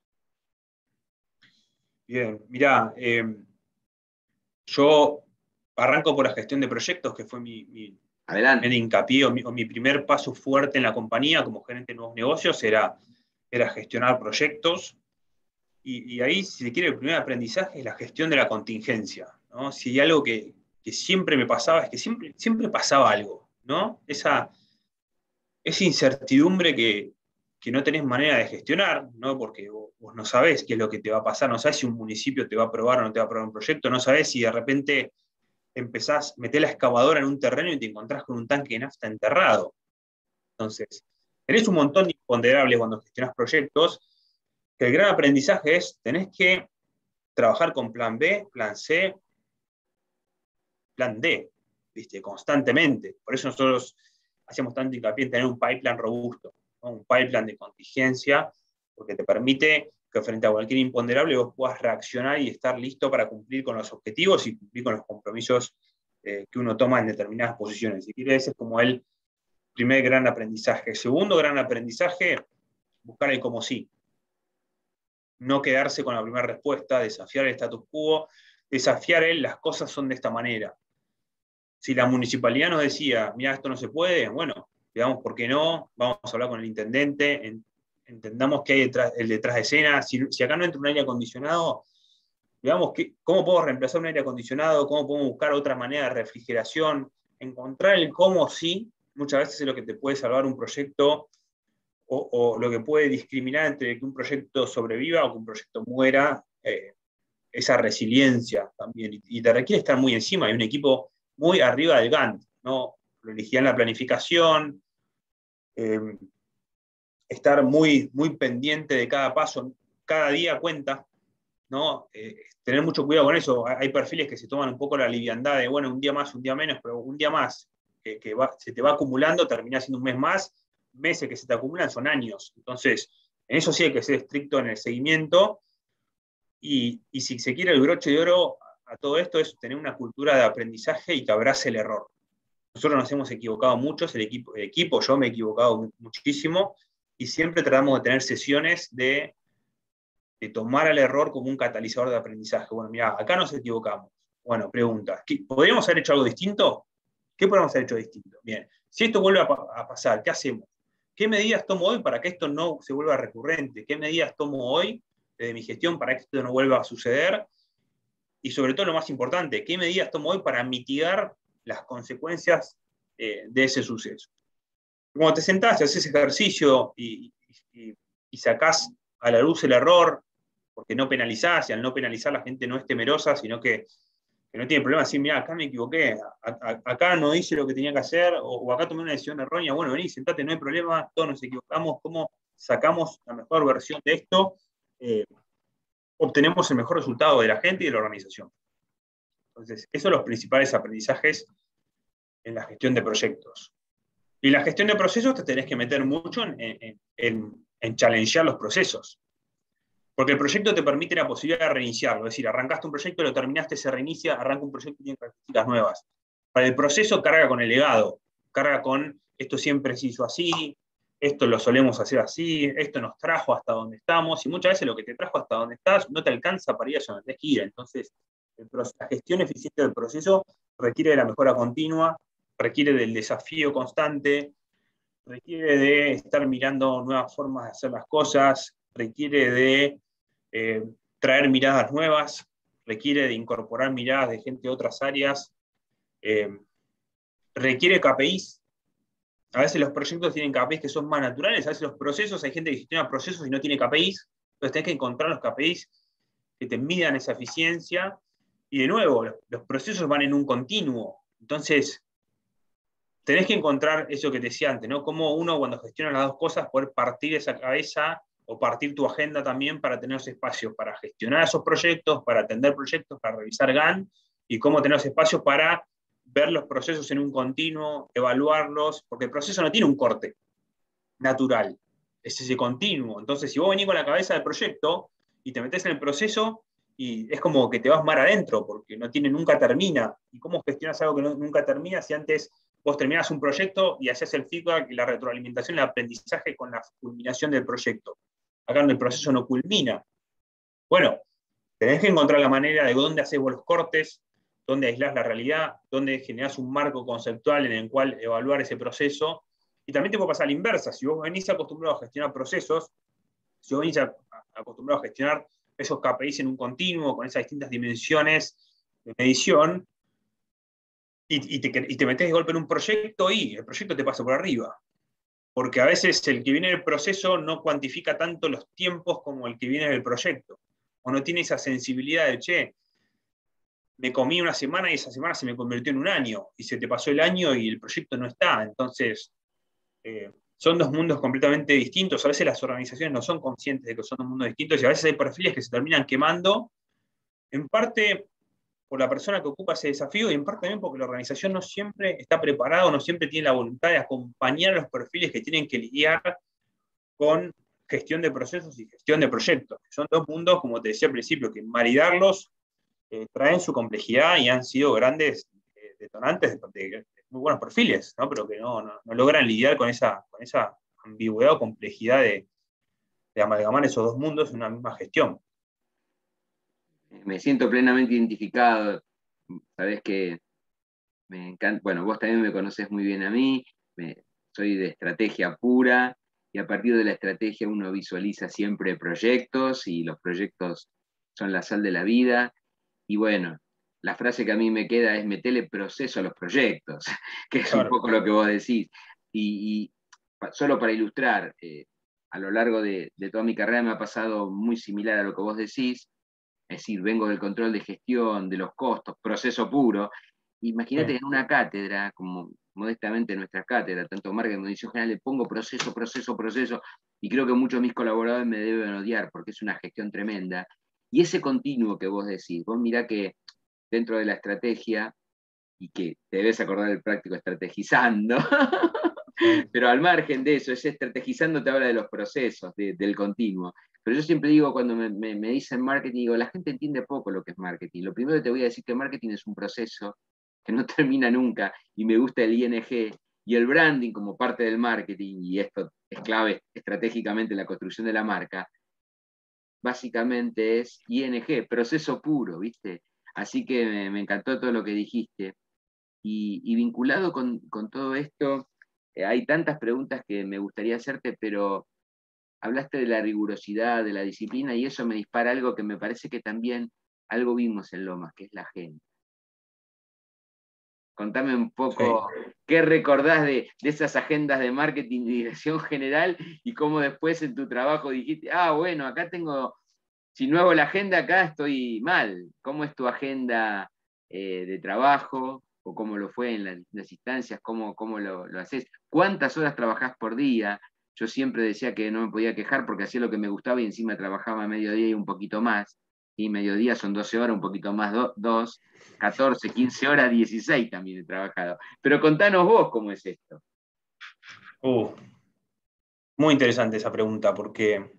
Bien, mirá, eh, yo arranco por la gestión de proyectos, que fue mi, mi primer hincapié o mi, o mi primer paso fuerte en la compañía como gerente de nuevos negocios, era, era gestionar proyectos. Y, y ahí, si se quiere, el primer aprendizaje es la gestión de la contingencia, ¿no? Si hay algo que, que siempre me pasaba, es que siempre, siempre pasaba algo, ¿no? Esa, esa incertidumbre que, que no tenés manera de gestionar, ¿no? Porque vos, vos no sabés qué es lo que te va a pasar, no sabés si un municipio te va a aprobar o no te va a aprobar un proyecto, no sabés si de repente empezás, metés la excavadora en un terreno y te encontrás con un tanque de nafta enterrado. Entonces, tenés un montón de imponderables cuando gestionás proyectos, que el gran aprendizaje es, tenés que trabajar con plan B, plan C, plan D, ¿viste? Constantemente. Por eso nosotros hacemos tanto hincapié en tener un pipeline robusto, ¿no? Un pipeline de contingencia, porque te permite que frente a cualquier imponderable vos puedas reaccionar y estar listo para cumplir con los objetivos y cumplir con los compromisos eh, que uno toma en determinadas posiciones. Y ese es como el primer gran aprendizaje. El segundo gran aprendizaje, buscar el como sí. No quedarse con la primera respuesta, desafiar el status quo, desafiar el las cosas son de esta manera. Si la municipalidad nos decía, mira, esto no se puede, bueno, digamos, ¿por qué no? Vamos a hablar con el intendente, en, entendamos qué hay detrás, el detrás de escena. Si, si acá no entra un aire acondicionado, digamos, que, ¿cómo puedo reemplazar un aire acondicionado? ¿Cómo podemos buscar otra manera de refrigeración? Encontrar el cómo sí, muchas veces es lo que te puede salvar un proyecto, o, o lo que puede discriminar entre que un proyecto sobreviva o que un proyecto muera, eh, esa resiliencia también. Y, y te requiere estar muy encima, hay un equipo muy arriba del Gantt, ¿no? Privilegiar la planificación, eh, estar muy, muy pendiente de cada paso, cada día cuenta, ¿no? Eh, tener mucho cuidado con eso. Hay perfiles que se toman un poco la liviandad de, bueno, un día más, un día menos, pero un día más que, que va, se te va acumulando, termina siendo un mes más, meses que se te acumulan son años. Entonces, en eso sí hay que ser estricto en el seguimiento, y, y si se quiere el broche de oro a todo esto es tener una cultura de aprendizaje y que abrace el error. Nosotros nos hemos equivocado muchos, el equipo, el equipo, yo me he equivocado muchísimo, y siempre tratamos de tener sesiones de, de tomar el error como un catalizador de aprendizaje. Bueno, mira, acá nos equivocamos. Bueno, pregunta, ¿podríamos haber hecho algo distinto? ¿Qué podríamos haber hecho distinto? Bien, si esto vuelve a, a pasar, ¿qué hacemos? ¿Qué medidas tomo hoy para que esto no se vuelva recurrente? ¿Qué medidas tomo hoy desde mi gestión para que esto no vuelva a suceder? Y sobre todo lo más importante, ¿qué medidas tomo hoy para mitigar las consecuencias eh, de ese suceso? Cuando te sentás y haces ese ejercicio y, y, y sacás a la luz el error, porque no penalizás, y al no penalizar la gente no es temerosa, sino que que no tiene problema decir, mira, acá me equivoqué, a, a, acá no hice lo que tenía que hacer, o, o acá tomé una decisión errónea, bueno, vení, sentate, no hay problema, todos nos equivocamos, ¿cómo sacamos la mejor versión de esto? Eh, obtenemos el mejor resultado de la gente y de la organización. Entonces, esos son los principales aprendizajes en la gestión de proyectos. Y la gestión de procesos te tenés que meter mucho en, en, en, en challengear los procesos. Porque el proyecto te permite la posibilidad de reiniciarlo. Es decir, arrancaste un proyecto, lo terminaste, se reinicia, arranca un proyecto y tiene características nuevas. Para el proceso carga con el legado, carga con esto siempre se hizo así, esto lo solemos hacer así, esto nos trajo hasta donde estamos, y muchas veces lo que te trajo hasta donde estás no te alcanza para ir a donde tenés que ir. Entonces, el, la gestión eficiente del proceso requiere de la mejora continua, requiere del desafío constante, requiere de estar mirando nuevas formas de hacer las cosas, requiere de eh, traer miradas nuevas, requiere de incorporar miradas de gente de otras áreas, eh, requiere K P Is. A veces los proyectos tienen K P Is que son más naturales, a veces los procesos, hay gente que gestiona procesos y no tiene K P Is, entonces tenés que encontrar los K P Is que te midan esa eficiencia, y de nuevo, los, los procesos van en un continuo, entonces tenés que encontrar eso que te decía antes, ¿no? Cómo uno cuando gestiona las dos cosas, poder partir esa cabeza o partir tu agenda también para tener ese espacio para gestionar esos proyectos, para atender proyectos, para revisar GAN, y cómo tener ese espacio para ver los procesos en un continuo, evaluarlos, porque el proceso no tiene un corte natural, es ese continuo. Entonces, si vos venís con la cabeza del proyecto y te metés en el proceso, y es como que te vas mar adentro, porque no tiene, nunca termina. ¿Y cómo gestionas algo que no, nunca termina si antes vos terminás un proyecto y hacés el feedback y la retroalimentación, el aprendizaje con la culminación del proyecto? Acá donde el proceso no culmina. Bueno, tenés que encontrar la manera de dónde haces vos los cortes, dónde aislás la realidad, dónde generás un marco conceptual en el cual evaluar ese proceso. Y también te puede pasar a la inversa. Si vos venís acostumbrado a gestionar procesos, si vos venís a, a, acostumbrado a gestionar esos K P Is en un continuo, con esas distintas dimensiones de medición, y, y, te, y te metés de golpe en un proyecto y el proyecto te pasa por arriba. Porque a veces el que viene del proceso no cuantifica tanto los tiempos como el que viene del proyecto. O no tiene esa sensibilidad de, che, me comí una semana y esa semana se me convirtió en un año, y se te pasó el año y el proyecto no está. Entonces, eh, son dos mundos completamente distintos. A veces las organizaciones no son conscientes de que son dos mundos distintos, y a veces hay perfiles que se terminan quemando, en parte por la persona que ocupa ese desafío, y en parte también porque la organización no siempre está preparada, o no siempre tiene la voluntad de acompañar a los perfiles que tienen que lidiar con gestión de procesos y gestión de proyectos. Son dos mundos, como te decía al principio, que maridarlos eh, traen su complejidad y han sido grandes eh, detonantes de, de, de muy buenos perfiles, ¿no? Pero que no, no, no logran lidiar con esa, con esa ambigüedad o complejidad de, de amalgamar esos dos mundos en una misma gestión. Me siento plenamente identificado. Sabés que me encanta, bueno, vos también me conocés muy bien a mí, me, soy de estrategia pura, y a partir de la estrategia uno visualiza siempre proyectos, y los proyectos son la sal de la vida. Y bueno, la frase que a mí me queda es metele proceso a los proyectos, que es un Claro. poco lo que vos decís. Y, y solo para ilustrar, eh, a lo largo de, de toda mi carrera me ha pasado muy similar a lo que vos decís. Es decir, vengo del control de gestión, de los costos, proceso puro. Imagínate Sí. en una cátedra, como modestamente en nuestra cátedra, tanto marketing como edición general, le pongo proceso, proceso, proceso, y creo que muchos de mis colaboradores me deben odiar porque es una gestión tremenda. Y ese continuo que vos decís, vos mirá que dentro de la estrategia, y que te debes acordar del práctico estrategizando, Sí. pero al margen de eso, ese estrategizando te habla de los procesos, de, del continuo. Pero yo siempre digo, cuando me, me, me dicen marketing, digo, la gente entiende poco lo que es marketing. Lo primero que te voy a decir que marketing es un proceso que no termina nunca, y me gusta el I N G, y el branding como parte del marketing, y esto es clave estratégicamente en la construcción de la marca, básicamente es I N G, proceso puro, ¿viste? Así que me, me encantó todo lo que dijiste. Y, y vinculado con, con todo esto, eh, hay tantas preguntas que me gustaría hacerte, pero hablaste de la rigurosidad, de la disciplina, y eso me dispara algo que me parece que también algo vimos en Lomas, que es la agenda. Contame un poco Sí. qué recordás de, de esas agendas de marketing y dirección general, y cómo después en tu trabajo dijiste, ah, bueno, acá tengo, si no hago la agenda, acá estoy mal. ¿Cómo es tu agenda eh, de trabajo, o cómo lo fue en las, las instancias, cómo, cómo lo, lo haces, cuántas horas trabajás por día. Yo siempre decía que no me podía quejar porque hacía lo que me gustaba y encima trabajaba a mediodía y un poquito más. Y mediodía son doce horas, un poquito más, dos, catorce, quince horas, dieciséis también he trabajado. Pero contanos vos cómo es esto. Uh, muy interesante esa pregunta, porque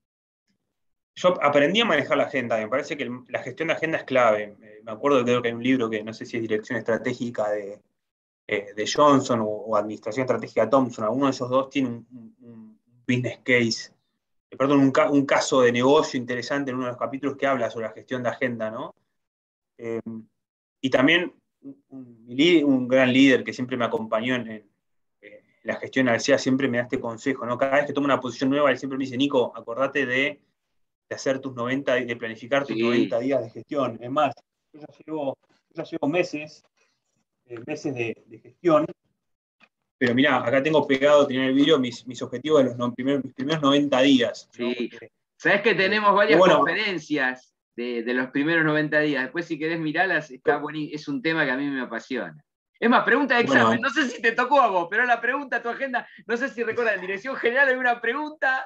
yo aprendí a manejar la agenda. Me parece que el- la gestión de agenda es clave. Eh, me acuerdo que creo que hay un libro que no sé si es Dirección Estratégica de, eh, de Johnson o, o Administración Estratégica Thompson. Alguno de esos dos tiene un, un- un business case, eh, perdón, un, ca- un caso de negocio interesante en uno de los capítulos que habla sobre la gestión de agenda, ¿no? Eh, y también un, un- un gran líder que siempre me acompañó en, en, eh, la gestión al C E A siempre me da este consejo, ¿no? Cada vez que tomo una posición nueva, él siempre me dice, Nico, acordate de, de hacer tus noventa, de planificar tus Sí, noventa días de gestión. Es más, yo ya llevo, yo ya llevo meses, eh, meses de, de gestión, pero mirá, acá tengo pegado, tenía en el vídeo, mis, mis objetivos de los no, primeros, mis primeros noventa días, ¿no? sí. Porque, Sabés que eh, tenemos y varias bueno, conferencias de, de los primeros noventa días. Después, si querés mirarlas, está buenísimo. Es un tema que a mí me apasiona. Es más, pregunta de examen. bueno, No sé si te tocó a vos, pero la pregunta, tu agenda, no sé si recuerdas, en dirección general hay una pregunta.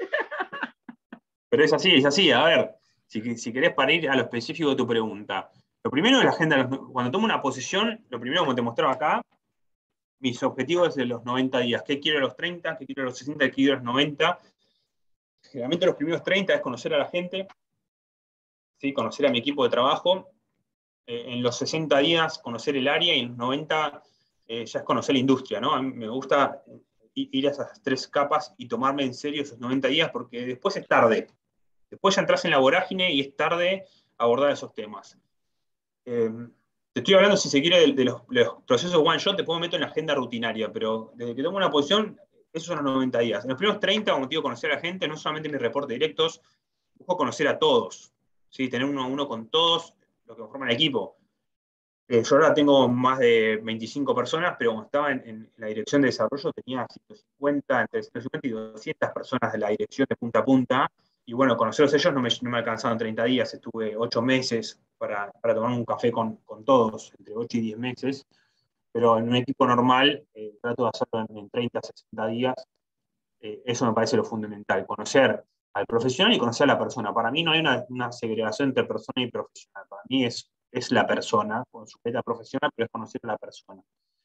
pero es así, es así. A ver, si, si querés para ir a lo específico de tu pregunta. Lo primero es la agenda. Cuando tomo una posición, lo primero, como te mostraba acá, mis objetivos de los noventa días. ¿Qué quiero a los treinta? ¿Qué quiero a los sesenta? ¿Qué quiero a los noventa? Generalmente los primeros treinta es conocer a la gente, ¿sí? Conocer a mi equipo de trabajo. Eh, en los sesenta días conocer el área y en los noventa eh, ya es conocer la industria, ¿no? A mí me gusta ir a esas tres capas y tomarme en serio esos noventa días porque después es tarde. Después ya entras en la vorágine y es tarde abordar esos temas. Eh, te estoy hablando, si se quiere, de, de, los, de, los, procesos one shot, te puedo meter en la agenda rutinaria, pero desde que tomo una posición, esos son los noventa días. En los primeros treinta, como te digo, conocer a la gente, no solamente mis reportes directos, busco conocer a todos, ¿sí? Tener uno a uno con todos los que forman el equipo. Eh, yo ahora tengo más de veinticinco personas, pero cuando estaba en, en la dirección de desarrollo tenía ciento cincuenta, entre ciento cincuenta y doscientas personas de la dirección de punta a punta. Y bueno, conocerlos ellos no me, no me alcanzaron treinta días, estuve ocho meses para, para tomar un café con, con todos, entre ocho y diez meses. Pero en un equipo normal eh, trato de hacerlo en, en treinta, sesenta días. Eh, eso me parece lo fundamental, conocer al profesional y conocer a la persona. Para mí no hay una, una segregación entre persona y profesional. Para mí es, es la persona, con su meta profesional, pero es conocer a la persona.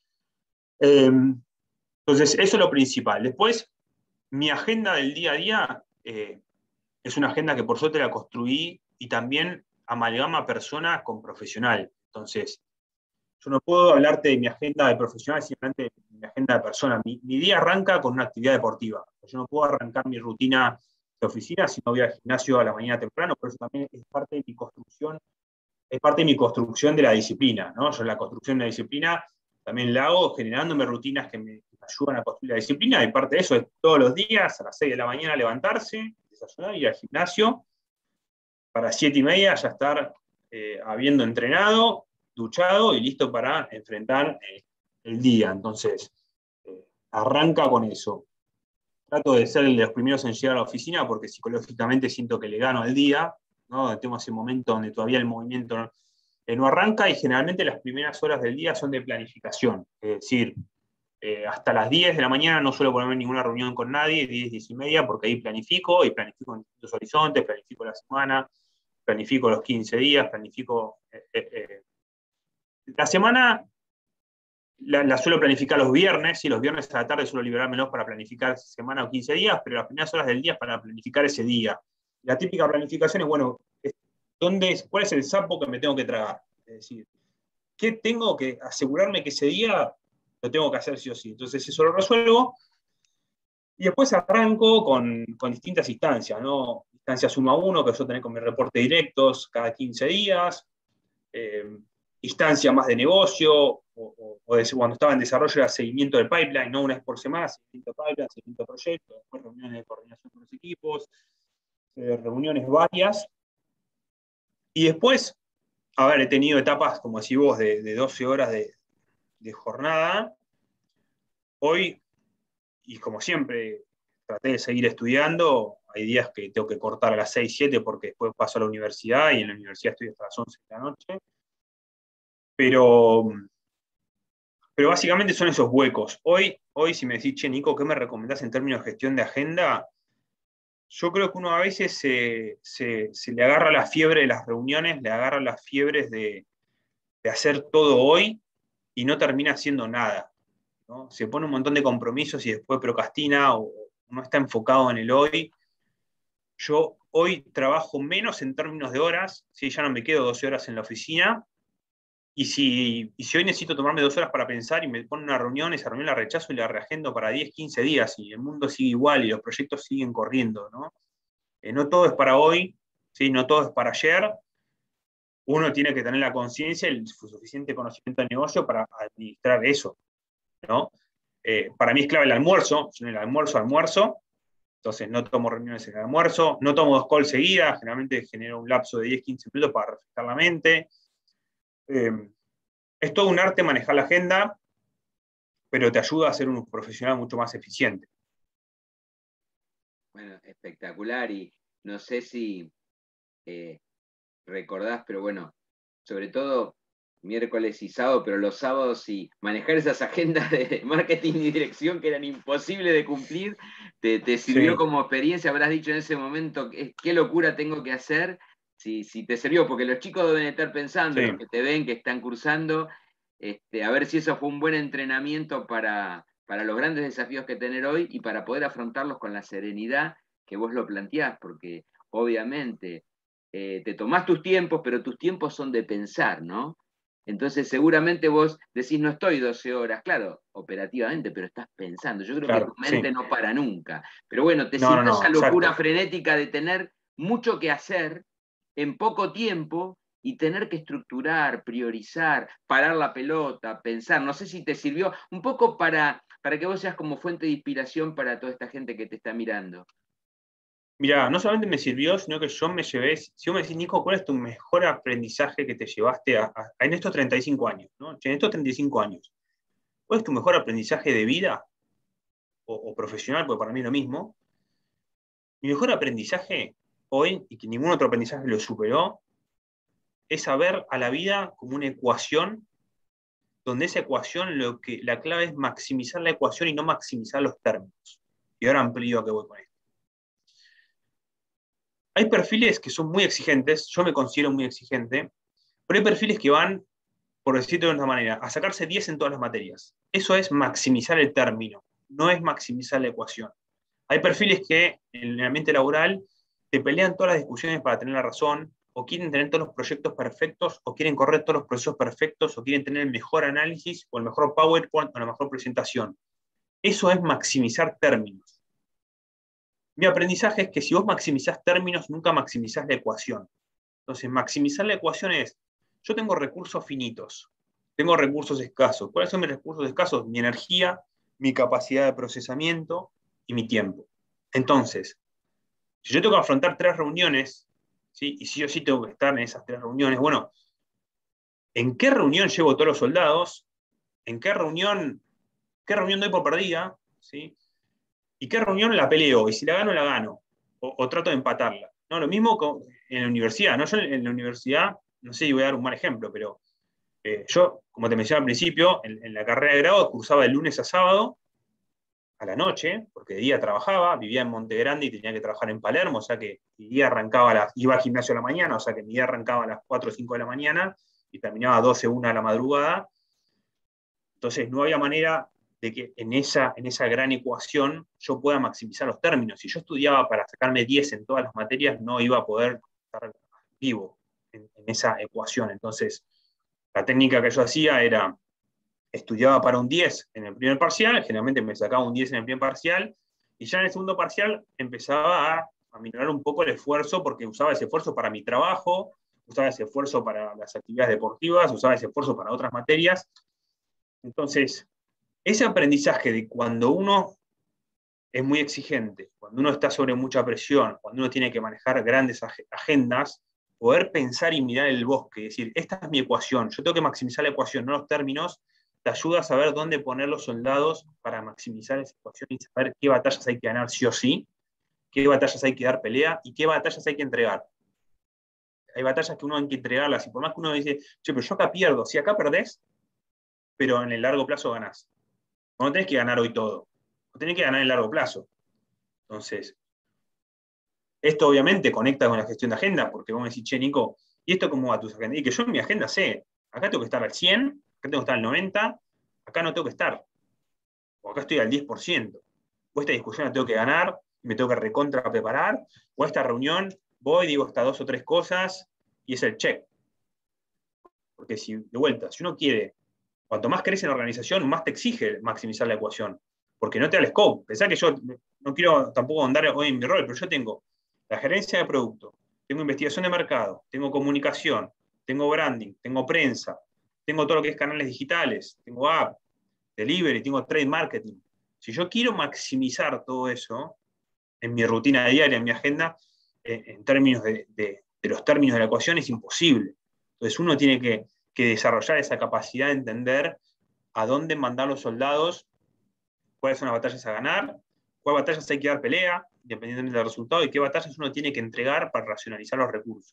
Eh, entonces, eso es lo principal. Después, mi agenda del día a día eh, es una agenda que por suerte la construí y también amalgama persona con profesional. Entonces, yo no puedo hablarte de mi agenda de profesional, simplemente de mi agenda de persona. Mi, mi día arranca con una actividad deportiva. Yo no puedo arrancar mi rutina de oficina si no voy al gimnasio a la mañana temprano, por eso también es parte de mi construcción, es parte de mi construcción de la disciplina, ¿no? Yo la construcción de la disciplina también la hago generándome rutinas que me, que me ayudan a construir la disciplina, y parte de eso es todos los días a las seis de la mañana levantarse, desayunar, ir al gimnasio, para siete y media ya estar eh, habiendo entrenado, duchado y listo para enfrentar eh, el día. Entonces, eh, arranca con eso. Trato de ser de los primeros en llegar a la oficina porque psicológicamente siento que le gano al día, ¿no? Tengo ese momento donde todavía el movimiento no, eh, no arranca y generalmente las primeras horas del día son de planificación. Es decir, eh, hasta las diez de la mañana no suelo ponerme ninguna reunión con nadie, diez, diez y media, porque ahí planifico y planifico en distintos horizontes, planifico la semana, planifico los quince días, planifico... Eh, eh, eh. La semana la, la, suelo planificar los viernes, y los viernes a la tarde suelo liberármelos para planificar semana o quince días, pero las primeras horas del día es para planificar ese día. La típica planificación es, bueno, ¿dónde, ¿cuál es el sapo que me tengo que tragar? Es decir, ¿qué tengo que asegurarme que ese día lo tengo que hacer sí o sí? Entonces eso lo resuelvo, y después arranco con, con distintas instancias, ¿no? Instancias uno a uno, que yo tengo con mis reportes directos cada quince días, eh, instancia más de negocio, o, o, o de, cuando estaba en desarrollo era seguimiento del pipeline, ¿no? Una vez por semana, seguimiento de pipeline, seguimiento de proyectos, después reuniones de coordinación con los equipos, eh, reuniones varias. Y después, a ver, he tenido etapas, como decís vos, de, de doce horas de, de jornada. Hoy, y como siempre, traté de seguir estudiando. Hay días que tengo que cortar a las seis, siete porque después paso a la universidad y en la universidad estoy hasta las once de la noche. Pero, pero básicamente son esos huecos. Hoy, hoy si me decís, che, Nico, ¿qué me recomendás en términos de gestión de agenda? Yo creo que uno a veces se, se, se le agarra la fiebre de las reuniones, le agarra las fiebres de, de hacer todo hoy y no termina haciendo nada, ¿no? Se pone un montón de compromisos y después procrastina o no está enfocado en el hoy. Yo hoy trabajo menos en términos de horas, ¿sí? Ya no me quedo doce horas en la oficina, y si, y si hoy necesito tomarme dos horas para pensar y me ponen una reunión, esa reunión la rechazo y la reagendo para diez, quince días, y el mundo sigue igual y los proyectos siguen corriendo, ¿no? Eh, no todo es para hoy, ¿sí? No todo es para ayer. Uno tiene que tener la conciencia y el suficiente conocimiento del negocio para administrar eso, ¿no? Eh, para mí es clave el almuerzo. Yo en el almuerzo almuerzo, entonces no tomo reuniones en el almuerzo, no tomo dos calls seguidas, generalmente genero un lapso de diez, quince minutos para refrescar la mente. Eh, es todo un arte manejar la agenda, pero te ayuda a ser un profesional mucho más eficiente. Bueno, espectacular, y no sé si eh, recordás, pero bueno, sobre todo miércoles y sábado, pero los sábados y manejar esas agendas de marketing y dirección que eran imposibles de cumplir, te, te sirvió Sí, como experiencia, habrás dicho en ese momento, qué, qué locura tengo que hacer, si, si te sirvió, porque los chicos deben estar pensando, los sí. que te ven, que están cursando, este, a ver si eso fue un buen entrenamiento para, para los grandes desafíos que tener hoy y para poder afrontarlos con la serenidad que vos lo planteás, porque obviamente eh, te tomás tus tiempos, pero tus tiempos son de pensar, ¿no? Entonces seguramente vos decís, no estoy doce horas, claro, operativamente, pero estás pensando. Yo creo que tu Claro, mente sí. no para nunca. Pero bueno, te No, no, sirvió no, esa locura exacto. frenética de tener mucho que hacer en poco tiempo y tener que estructurar, priorizar, parar la pelota, pensar. No sé si te sirvió un poco para, para que vos seas como fuente de inspiración para toda esta gente que te está mirando. Mira, no solamente me sirvió, sino que yo me llevé, si vos me decís, Nico, ¿cuál es tu mejor aprendizaje que te llevaste a, a- en estos treinta y cinco años? ¿No? En estos treinta y cinco años, ¿cuál es tu mejor aprendizaje de vida o, o profesional? Porque para mí es lo mismo. Mi mejor aprendizaje hoy, y que ningún otro aprendizaje lo superó, es saber a la vida como una ecuación, donde esa ecuación, lo que, la clave es maximizar la ecuación y no maximizar los términos. Y ahora amplío a qué voy con esto. Hay perfiles que son muy exigentes, yo me considero muy exigente, pero hay perfiles que van, por decirlo de una manera, a sacarse diez en todas las materias. Eso es maximizar el término, no es maximizar la ecuación. Hay perfiles que en el ambiente laboral te pelean todas las discusiones para tener la razón, o quieren tener todos los proyectos perfectos, o quieren correr todos los procesos perfectos, o quieren tener el mejor análisis, o el mejor PowerPoint, o la mejor presentación. Eso es maximizar términos. Mi aprendizaje es que si vos maximizás términos, nunca maximizás la ecuación. Entonces, maximizar la ecuación es, yo tengo recursos finitos, tengo recursos escasos. ¿Cuáles son mis recursos escasos? Mi energía, mi capacidad de procesamiento y mi tiempo. Entonces, si yo tengo que afrontar tres reuniones, ¿sí? Y sí o sí tengo que estar en esas tres reuniones, bueno, ¿en qué reunión llevo todos los soldados? ¿En qué reunión, qué reunión doy por perdida? ¿Sí? ¿Y qué reunión la peleo? Y si la gano, la gano. O, o trato de empatarla. ¿No? Lo mismo con, en la universidad. ¿No? Yo en, en la universidad, no sé si voy a dar un mal ejemplo, pero eh, yo, como te mencioné al principio, en, en la carrera de grado cursaba de lunes a sábado a la noche, porque de día trabajaba, vivía en Monte Grande y tenía que trabajar en Palermo, o sea que mi día arrancaba, a las, iba al gimnasio a la mañana, o sea que mi día arrancaba a las cuatro o cinco de la mañana y terminaba a doce, una de la madrugada. Entonces no había manera de que en esa, en esa gran ecuación yo pueda maximizar los términos. Si yo estudiaba para sacarme diez en todas las materias, no iba a poder estar vivo en, en esa ecuación. Entonces, la técnica que yo hacía era, estudiaba para un diez en el primer parcial, generalmente me sacaba un diez en el primer parcial, y ya en el segundo parcial empezaba a, a minorar un poco el esfuerzo, porque usaba ese esfuerzo para mi trabajo, usaba ese esfuerzo para las actividades deportivas, usaba ese esfuerzo para otras materias. Entonces, ese aprendizaje de cuando uno es muy exigente, cuando uno está sobre mucha presión, cuando uno tiene que manejar grandes agendas, poder pensar y mirar el bosque y decir, esta es mi ecuación, yo tengo que maximizar la ecuación, no los términos, te ayuda a saber dónde poner los soldados para maximizar esa ecuación y saber qué batallas hay que ganar sí o sí, qué batallas hay que dar pelea y qué batallas hay que entregar. hay batallas que uno hay que entregarlas, y por más que uno dice, che, pero yo acá pierdo, si acá perdés, pero en el largo plazo ganás. No tenés que ganar hoy todo, no tenés que ganar en el largo plazo. Entonces, esto obviamente conecta con la gestión de agenda, porque vos me decís, che, Nico, ¿y esto cómo va a tus agendas? Y que yo en mi agenda sé, acá tengo que estar al cien, acá tengo que estar al noventa, acá no tengo que estar, o acá estoy al diez por ciento. O esta discusión la tengo que ganar, me tengo que recontra preparar, o esta reunión voy, digo estas dos o tres cosas, y es el check. Porque si, de vuelta, si uno quiere, cuanto más crece en la organización, más te exige maximizar la ecuación, porque no te da el scope. Pensá que yo no quiero tampoco andar hoy en mi rol, pero yo tengo la gerencia de producto, tengo investigación de mercado, tengo comunicación, tengo branding, tengo prensa, tengo todo lo que es canales digitales, tengo app, delivery, tengo trade marketing. Si yo quiero maximizar todo eso en mi rutina diaria, en mi agenda, eh, en términos de, de, de los términos de la ecuación, es imposible. Entonces uno tiene que, que desarrollar esa capacidad de entender a dónde mandar los soldados, cuáles son las batallas a ganar, cuáles batallas hay que dar pelea, independientemente del resultado, y qué batallas uno tiene que entregar para racionalizar los recursos.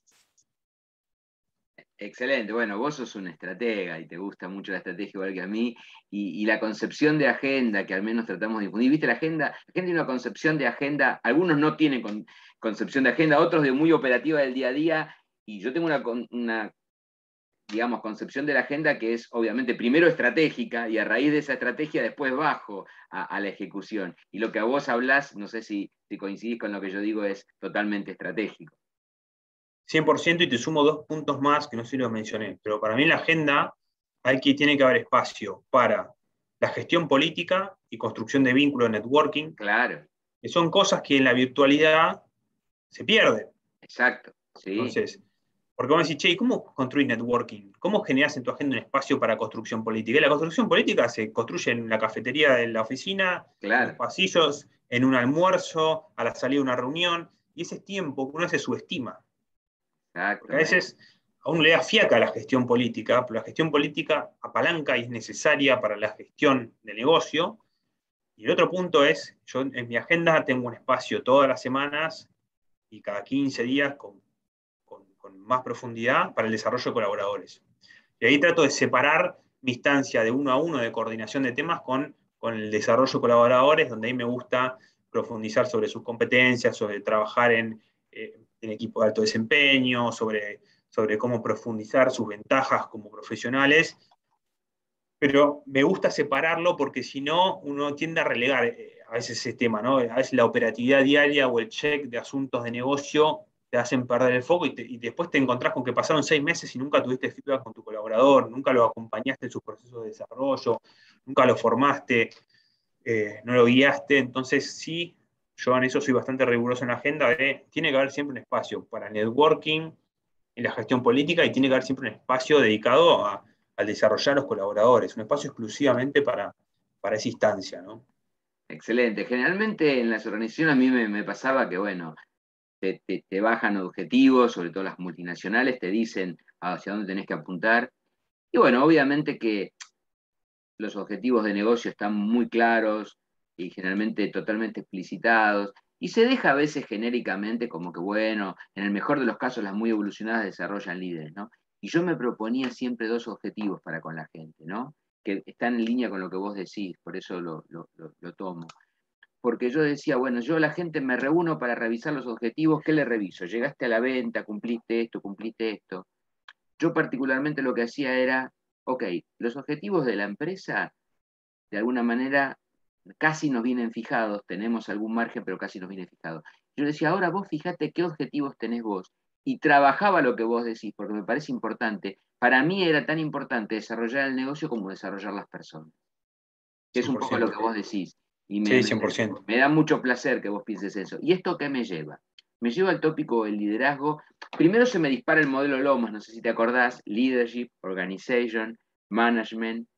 Excelente, bueno, vos sos un estratega y te gusta mucho la estrategia igual que a mí, y, y la concepción de agenda que al menos tratamos de difundir, viste, la agenda, la gente tiene una concepción de agenda, algunos no tienen con, concepción de agenda, otros de muy operativa del día a día, y yo tengo una, una digamos, concepción de la agenda que es obviamente primero estratégica y a raíz de esa estrategia después bajo a, a la ejecución. Y lo que a vos hablás, no sé si, si coincidís con lo que yo digo, es totalmente estratégico. cien por ciento, y te sumo dos puntos más que no sé si los mencioné, pero para mí en la agenda hay que, tiene que haber espacio para la gestión política y construcción de vínculos, networking, Claro. que son cosas que en la virtualidad se pierden. Exacto, sí. Entonces, porque vos me decís, che, ¿y cómo construir networking? ¿Cómo generás en tu agenda un espacio para construcción política? Y la construcción política se construye en la cafetería de la oficina, en los Claro. pasillos, en un almuerzo, a la salida de una reunión, y ese es tiempo que uno se subestima. Porque a Exactamente. veces a uno le da fiaca la gestión política, pero la gestión política apalanca y es necesaria para la gestión del negocio. Y el otro punto es, yo en mi agenda tengo un espacio todas las semanas y cada quince días con, con, con más profundidad para el desarrollo de colaboradores. Y ahí trato de separar mi instancia de uno a uno de coordinación de temas con, con el desarrollo de colaboradores, donde ahí me gusta profundizar sobre sus competencias, sobre trabajar en, eh, en equipo de alto desempeño, sobre, sobre cómo profundizar sus ventajas como profesionales. Pero me gusta separarlo porque si no, uno tiende a relegar eh, a veces ese tema, ¿no? A veces la operatividad diaria o el check de asuntos de negocio te hacen perder el foco y, te, y después te encontrás con que pasaron seis meses y nunca tuviste feedback con tu colaborador, nunca lo acompañaste en sus procesos de desarrollo, nunca lo formaste, eh, no lo guiaste. Entonces sí, yo en eso soy bastante riguroso en la agenda de, tiene que haber siempre un espacio para networking y la gestión política y tiene que haber siempre un espacio dedicado a, a desarrollar los colaboradores, un espacio exclusivamente para, para esa instancia, ¿no? Excelente. Generalmente en las organizaciones a mí me, me pasaba que, bueno, te, te, te bajan objetivos, sobre todo las multinacionales, te dicen hacia dónde tenés que apuntar. Y bueno, obviamente que los objetivos de negocio están muy claros y generalmente totalmente explicitados, y se deja a veces genéricamente como que, bueno, en el mejor de los casos las muy evolucionadas desarrollan líderes, ¿no? Y yo me proponía siempre dos objetivos para con la gente, ¿no? Que están en línea con lo que vos decís, por eso lo, lo, lo, lo tomo. Porque yo decía, bueno, yo a la gente me reúno para revisar los objetivos, ¿qué le reviso? Llegaste a la venta, cumpliste esto, cumpliste esto. Yo particularmente lo que hacía era, ok, los objetivos de la empresa, de alguna manera, casi nos vienen fijados, tenemos algún margen, pero casi nos vienen fijados. Yo decía, ahora vos fíjate qué objetivos tenés vos. Y trabajaba lo que vos decís, porque me parece importante. Para mí era tan importante desarrollar el negocio como desarrollar las personas. Que es cien un por poco lo ciento. que vos decís. Y me, Sí, me, cien por ciento. me da mucho placer que vos pienses eso. ¿Y esto qué me lleva? Me lleva al tópico del liderazgo. Primero se me dispara el modelo Lomas, no sé si te acordás, Leadership, Organization, Management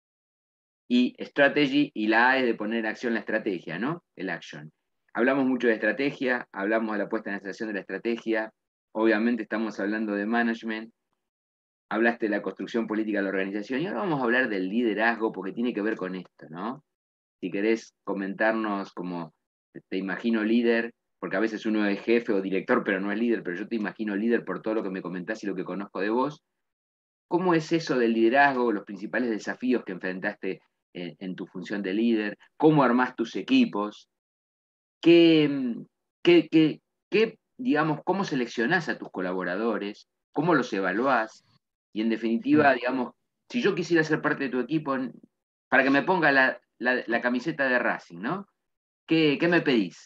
y Strategy, y la A es de poner en acción la estrategia, ¿no? El action. Hablamos mucho de estrategia, hablamos de la puesta en acción de la estrategia, obviamente estamos hablando de management, hablaste de la construcción política de la organización, y ahora vamos a hablar del liderazgo porque tiene que ver con esto, ¿no? Si querés comentarnos como te imagino líder, porque a veces uno es jefe o director, pero no es líder, pero yo te imagino líder por todo lo que me comentás y lo que conozco de vos. ¿Cómo es eso del liderazgo, los principales desafíos que enfrentaste en, en tu función de líder? ¿Cómo armás tus equipos? ¿Qué, qué, qué, qué, digamos, cómo seleccionás a tus colaboradores? ¿Cómo los evaluás? Y en Mm. definitiva, digamos, si yo quisiera ser parte de tu equipo, para que me ponga la, la, la camiseta de Racing, ¿no? ¿Qué, qué me pedís?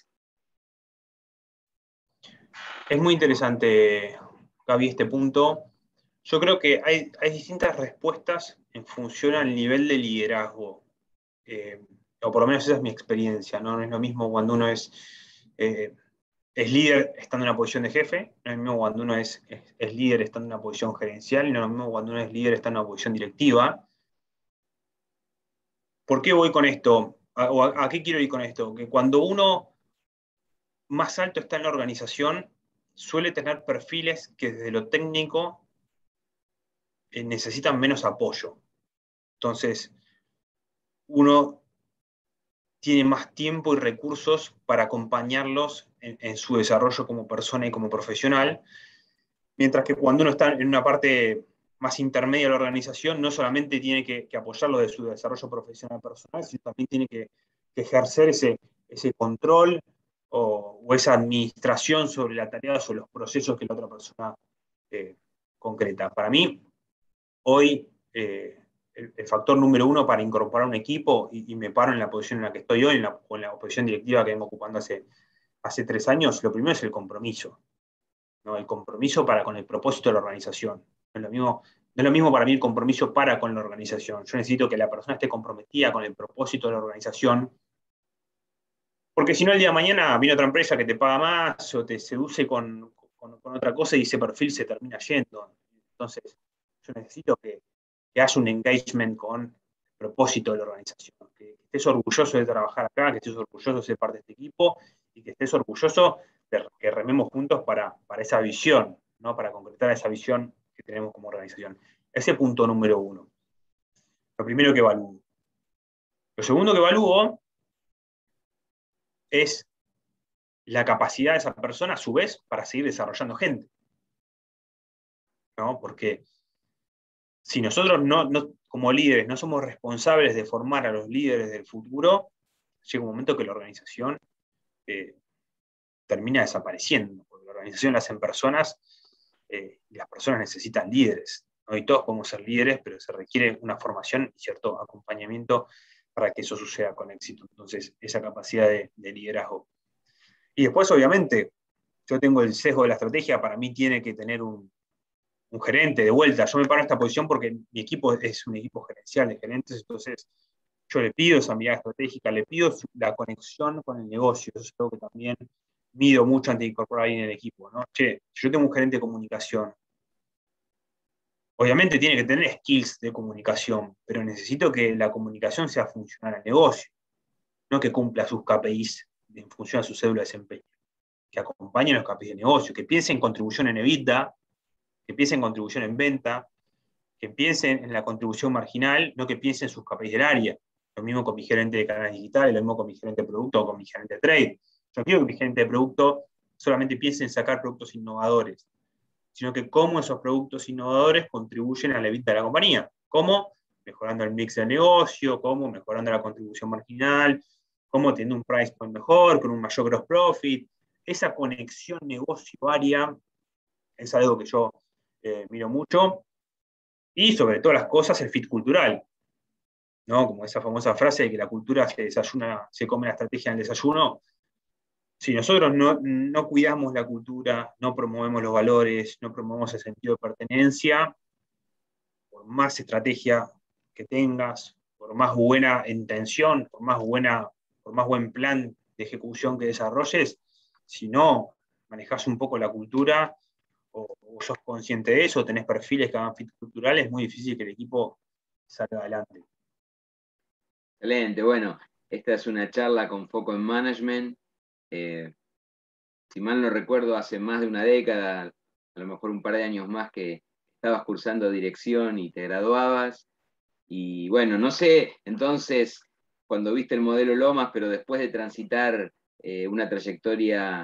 Es muy interesante, Gaby, este punto. Yo creo que hay, hay distintas respuestas en función al nivel de liderazgo. Eh, o por lo menos esa es mi experiencia, ¿no? No es lo mismo cuando uno es, eh, es líder estando en una posición de jefe, no es lo mismo cuando uno es, es, es líder estando en una posición gerencial, y no es lo mismo cuando uno es líder estando en una posición directiva. ¿Por qué voy con esto? ¿A, o a, a qué quiero ir con esto? Que cuando uno más alto está en la organización, suele tener perfiles que desde lo técnico eh, necesitan menos apoyo. Entonces, uno tiene más tiempo y recursos para acompañarlos en, en su desarrollo como persona y como profesional, mientras que cuando uno está en una parte más intermedia de la organización, no solamente tiene que, que apoyarlo de su desarrollo profesional personal, sino también tiene que, que ejercer ese, ese control o, o, esa administración sobre la tarea, sobre los procesos que la otra persona eh, concreta. Para mí, hoy eh, el, el, factor número uno para incorporar un equipo, y, y, me paro en la posición en la que estoy hoy, en la, en la posición directiva que vengo ocupando hace, hace tres años, lo primero es el compromiso, ¿no? El compromiso para con el propósito de la organización. No es, lo mismo, no es lo mismo para mí el compromiso para con la organización. Yo necesito que la persona esté comprometida con el propósito de la organización, porque si no el día de mañana viene otra empresa que te paga más o te seduce con, con, con otra cosa y ese perfil se termina yendo. Entonces, yo necesito que, que haya un engagement con el propósito de la organización, que, que estés orgulloso de trabajar acá, que estés orgulloso de ser parte de este equipo y que estés orgulloso de que rememos juntos para, para esa visión, ¿no? Para concretar esa visión que tenemos como organización. Ese punto número uno. Lo primero que evalúo. Lo segundo que evalúo es la capacidad de esa persona, a su vez, para seguir desarrollando gente, ¿no? Porque si nosotros no, no, como líderes no somos responsables de formar a los líderes del futuro, llega un momento que la organización eh, termina desapareciendo, porque la organización la hacen personas eh, y las personas necesitan líderes, ¿no? Y todos podemos ser líderes, pero se requiere una formación y cierto acompañamiento para que eso suceda con éxito. Entonces, esa capacidad de, de liderazgo. Y después, obviamente, yo tengo el sesgo de la estrategia, para mí tiene que tener un, un gerente de vuelta. Yo me paro en esta posición porque mi equipo es un equipo gerencial de gerentes, entonces yo le pido esa mirada estratégica, le pido la conexión con el negocio. Eso es algo que también mido mucho antes de incorporar ahí en el equipo, ¿no? Che, si yo tengo un gerente de comunicación, obviamente tiene que tener skills de comunicación, pero necesito que la comunicación sea funcional al negocio, no que cumpla sus K P Is en función a su cédula de desempeño, que acompañen los K P Is de negocio, que piense en contribución en EBITDA, que piense en contribución en venta, que piensen en la contribución marginal, no que piensen en sus K P Is del área. Lo mismo con mi gerente de canales digitales, lo mismo con mi gerente de producto o con mi gerente de trade. Yo no quiero que mi gerente de producto solamente piense en sacar productos innovadores, sino que cómo esos productos innovadores contribuyen a la vida de la compañía. ¿Cómo? Mejorando el mix del negocio, cómo mejorando la contribución marginal, cómo teniendo un price point mejor, con un mayor gross profit. Esa conexión negocio-área es algo que yo eh, miro mucho. Y sobre todas las cosas, el fit cultural, ¿no? Como esa famosa frase de que la cultura se desayuna, se come la estrategia en el desayuno. Si nosotros no, no cuidamos la cultura, no promovemos los valores, no promovemos el sentido de pertenencia, por más estrategia que tengas, por más buena intención, por más, buena, por más buen plan de ejecución que desarrolles, si no manejas un poco la cultura o, o sos consciente de eso, tenés perfiles que hagan fit cultural, es muy difícil que el equipo salga adelante. Excelente, bueno, esta es una charla con foco en management. Eh, si mal no recuerdo, hace más de una década, a lo mejor un par de años más, que estabas cursando dirección y te graduabas. Y bueno, no sé, entonces, cuando viste el modelo Lomas, pero después de transitar eh, una trayectoria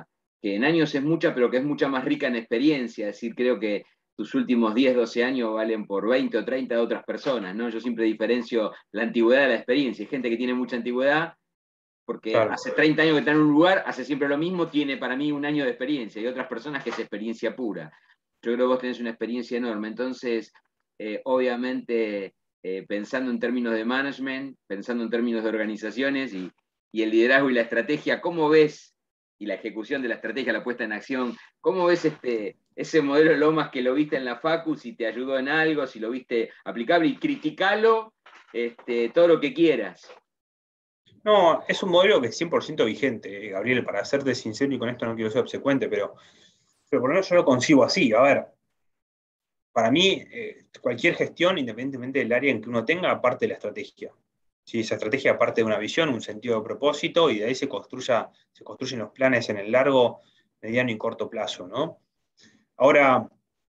que en años es mucha, pero que es mucha más rica en experiencia. Es decir, creo que tus últimos diez, doce años valen por veinte o treinta de otras personas, ¿no? Yo siempre diferencio la antigüedad de la experiencia. Hay gente que tiene mucha antigüedad porque Claro. hace treinta años que está en un lugar, hace siempre lo mismo, tiene para mí un año de experiencia, y otras personas que es experiencia pura. Yo creo que vos tenés una experiencia enorme, entonces, eh, obviamente, eh, pensando en términos de management, pensando en términos de organizaciones y, y el liderazgo y la estrategia, ¿cómo ves, y la ejecución de la estrategia, la puesta en acción, cómo ves este, ese modelo de Lomas que lo viste en la Facu, si te ayudó en algo, si lo viste aplicable, y criticalo este, todo lo que quieras? No, es un modelo que es cien por ciento vigente, eh, Gabriel, para serte sincero, y con esto no quiero ser obsecuente, pero, pero por lo menos yo lo concibo así. A ver, para mí, eh, cualquier gestión, independientemente del área en que uno tenga, parte de la estrategia. ¿Sí? Esa estrategia parte de una visión, un sentido de propósito, y de ahí se, construya, se construyen los planes en el largo, mediano y corto plazo, ¿no? Ahora,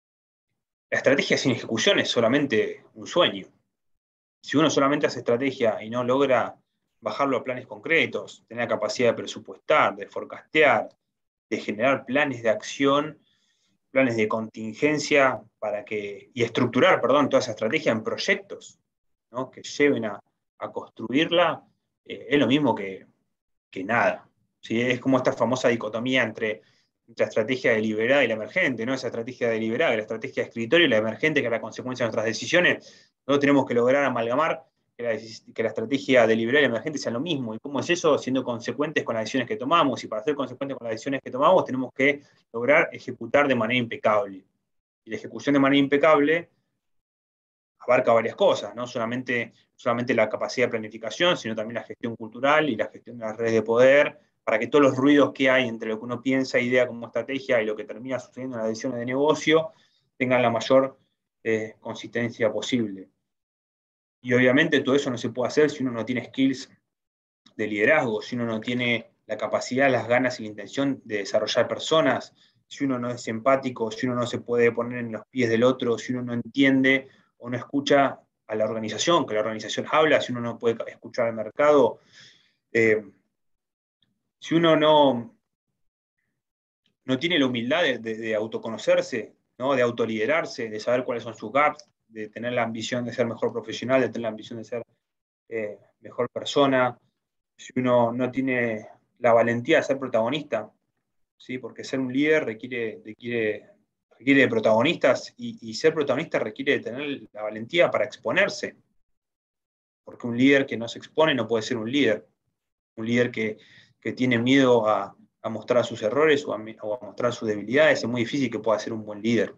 la estrategia sin ejecución es solamente un sueño. Si uno solamente hace estrategia y no logra bajarlo a planes concretos, tener la capacidad de presupuestar, de forecastear, de generar planes de acción, planes de contingencia para que, y estructurar, perdón, toda esa estrategia en proyectos, ¿no? Que lleven a, a construirla, eh, es lo mismo que, que nada. ¿Sí? Es como esta famosa dicotomía entre la estrategia deliberada y la emergente, ¿no? Esa estrategia deliberada, la estrategia de escritorio y la emergente, que es la consecuencia de nuestras decisiones. Nosotros tenemos que lograr amalgamar que la, que la estrategia deliberada y la emergente sean lo mismo. ¿Y cómo es eso? Siendo consecuentes con las decisiones que tomamos. Y para ser consecuentes con las decisiones que tomamos, tenemos que lograr ejecutar de manera impecable. Y la ejecución de manera impecable abarca varias cosas, no solamente, solamente la capacidad de planificación, sino también la gestión cultural y la gestión de las redes de poder, para que todos los ruidos que hay entre lo que uno piensa, idea como estrategia y lo que termina sucediendo en las decisiones de negocio, tengan la mayor eh, consistencia posible. Y obviamente todo eso no se puede hacer si uno no tiene skills de liderazgo, si uno no tiene la capacidad, las ganas y la intención de desarrollar personas, si uno no es empático, si uno no se puede poner en los pies del otro, si uno no entiende o no escucha a la organización, que la organización habla, si uno no puede escuchar al mercado, eh, si uno no, no tiene la humildad de, de, de autoconocerse, ¿no? De autoliderarse, de saber cuáles son sus gaps, de tener la ambición de ser mejor profesional, de tener la ambición de ser eh, mejor persona, si uno no tiene la valentía de ser protagonista, ¿sí? Porque ser un líder requiere, requiere, requiere de protagonistas y, y ser protagonista requiere de tener la valentía para exponerse, porque un líder que no se expone no puede ser un líder. Un líder que, que tiene miedo a, a mostrar sus errores o a, o a mostrar sus debilidades, es muy difícil que pueda ser un buen líder.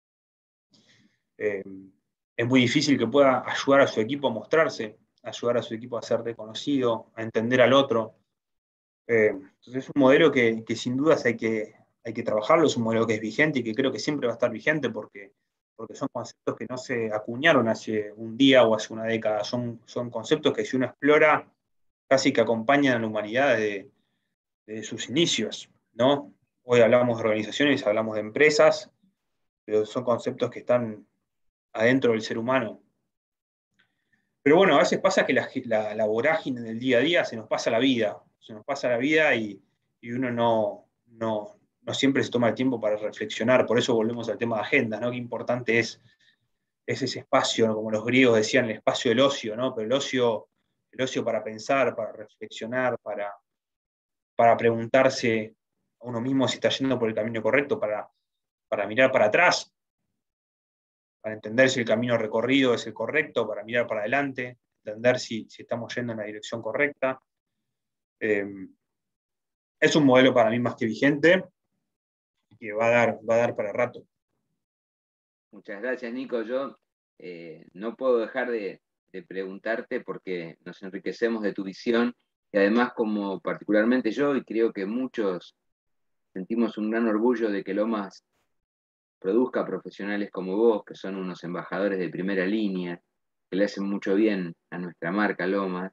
Eh, es muy difícil que pueda ayudar a su equipo a mostrarse, ayudar a su equipo a ser reconocido, a entender al otro. Eh, entonces es un modelo que, que sin dudas hay que, hay que trabajarlo, es un modelo que es vigente y que creo que siempre va a estar vigente porque, porque son conceptos que no se acuñaron hace un día o hace una década, son, son conceptos que si uno explora casi que acompañan a la humanidad desde, desde sus inicios, ¿no? Hoy hablamos de organizaciones, hablamos de empresas, pero son conceptos que están adentro del ser humano. Pero bueno, a veces pasa que la, la, la vorágine del día a día se nos pasa la vida, se nos pasa la vida y, y uno no, no, no siempre se toma el tiempo para reflexionar, por eso volvemos al tema de agenda, ¿no? Qué importante es, es ese espacio, ¿no? Como los griegos decían, el espacio del ocio, ¿no? Pero el ocio, el ocio para pensar, para reflexionar, para, para preguntarse a uno mismo si está yendo por el camino correcto, para, para mirar para atrás, para entender si el camino recorrido es el correcto, para mirar para adelante, entender si, si estamos yendo en la dirección correcta. Eh, es un modelo para mí más que vigente y que va a dar, va a dar para rato. Muchas gracias, Nico. Yo eh, no puedo dejar de, de preguntarte porque nos enriquecemos de tu visión y además como particularmente yo y creo que muchos sentimos un gran orgullo de que Lomas produzca profesionales como vos, que son unos embajadores de primera línea, que le hacen mucho bien a nuestra marca Lomas.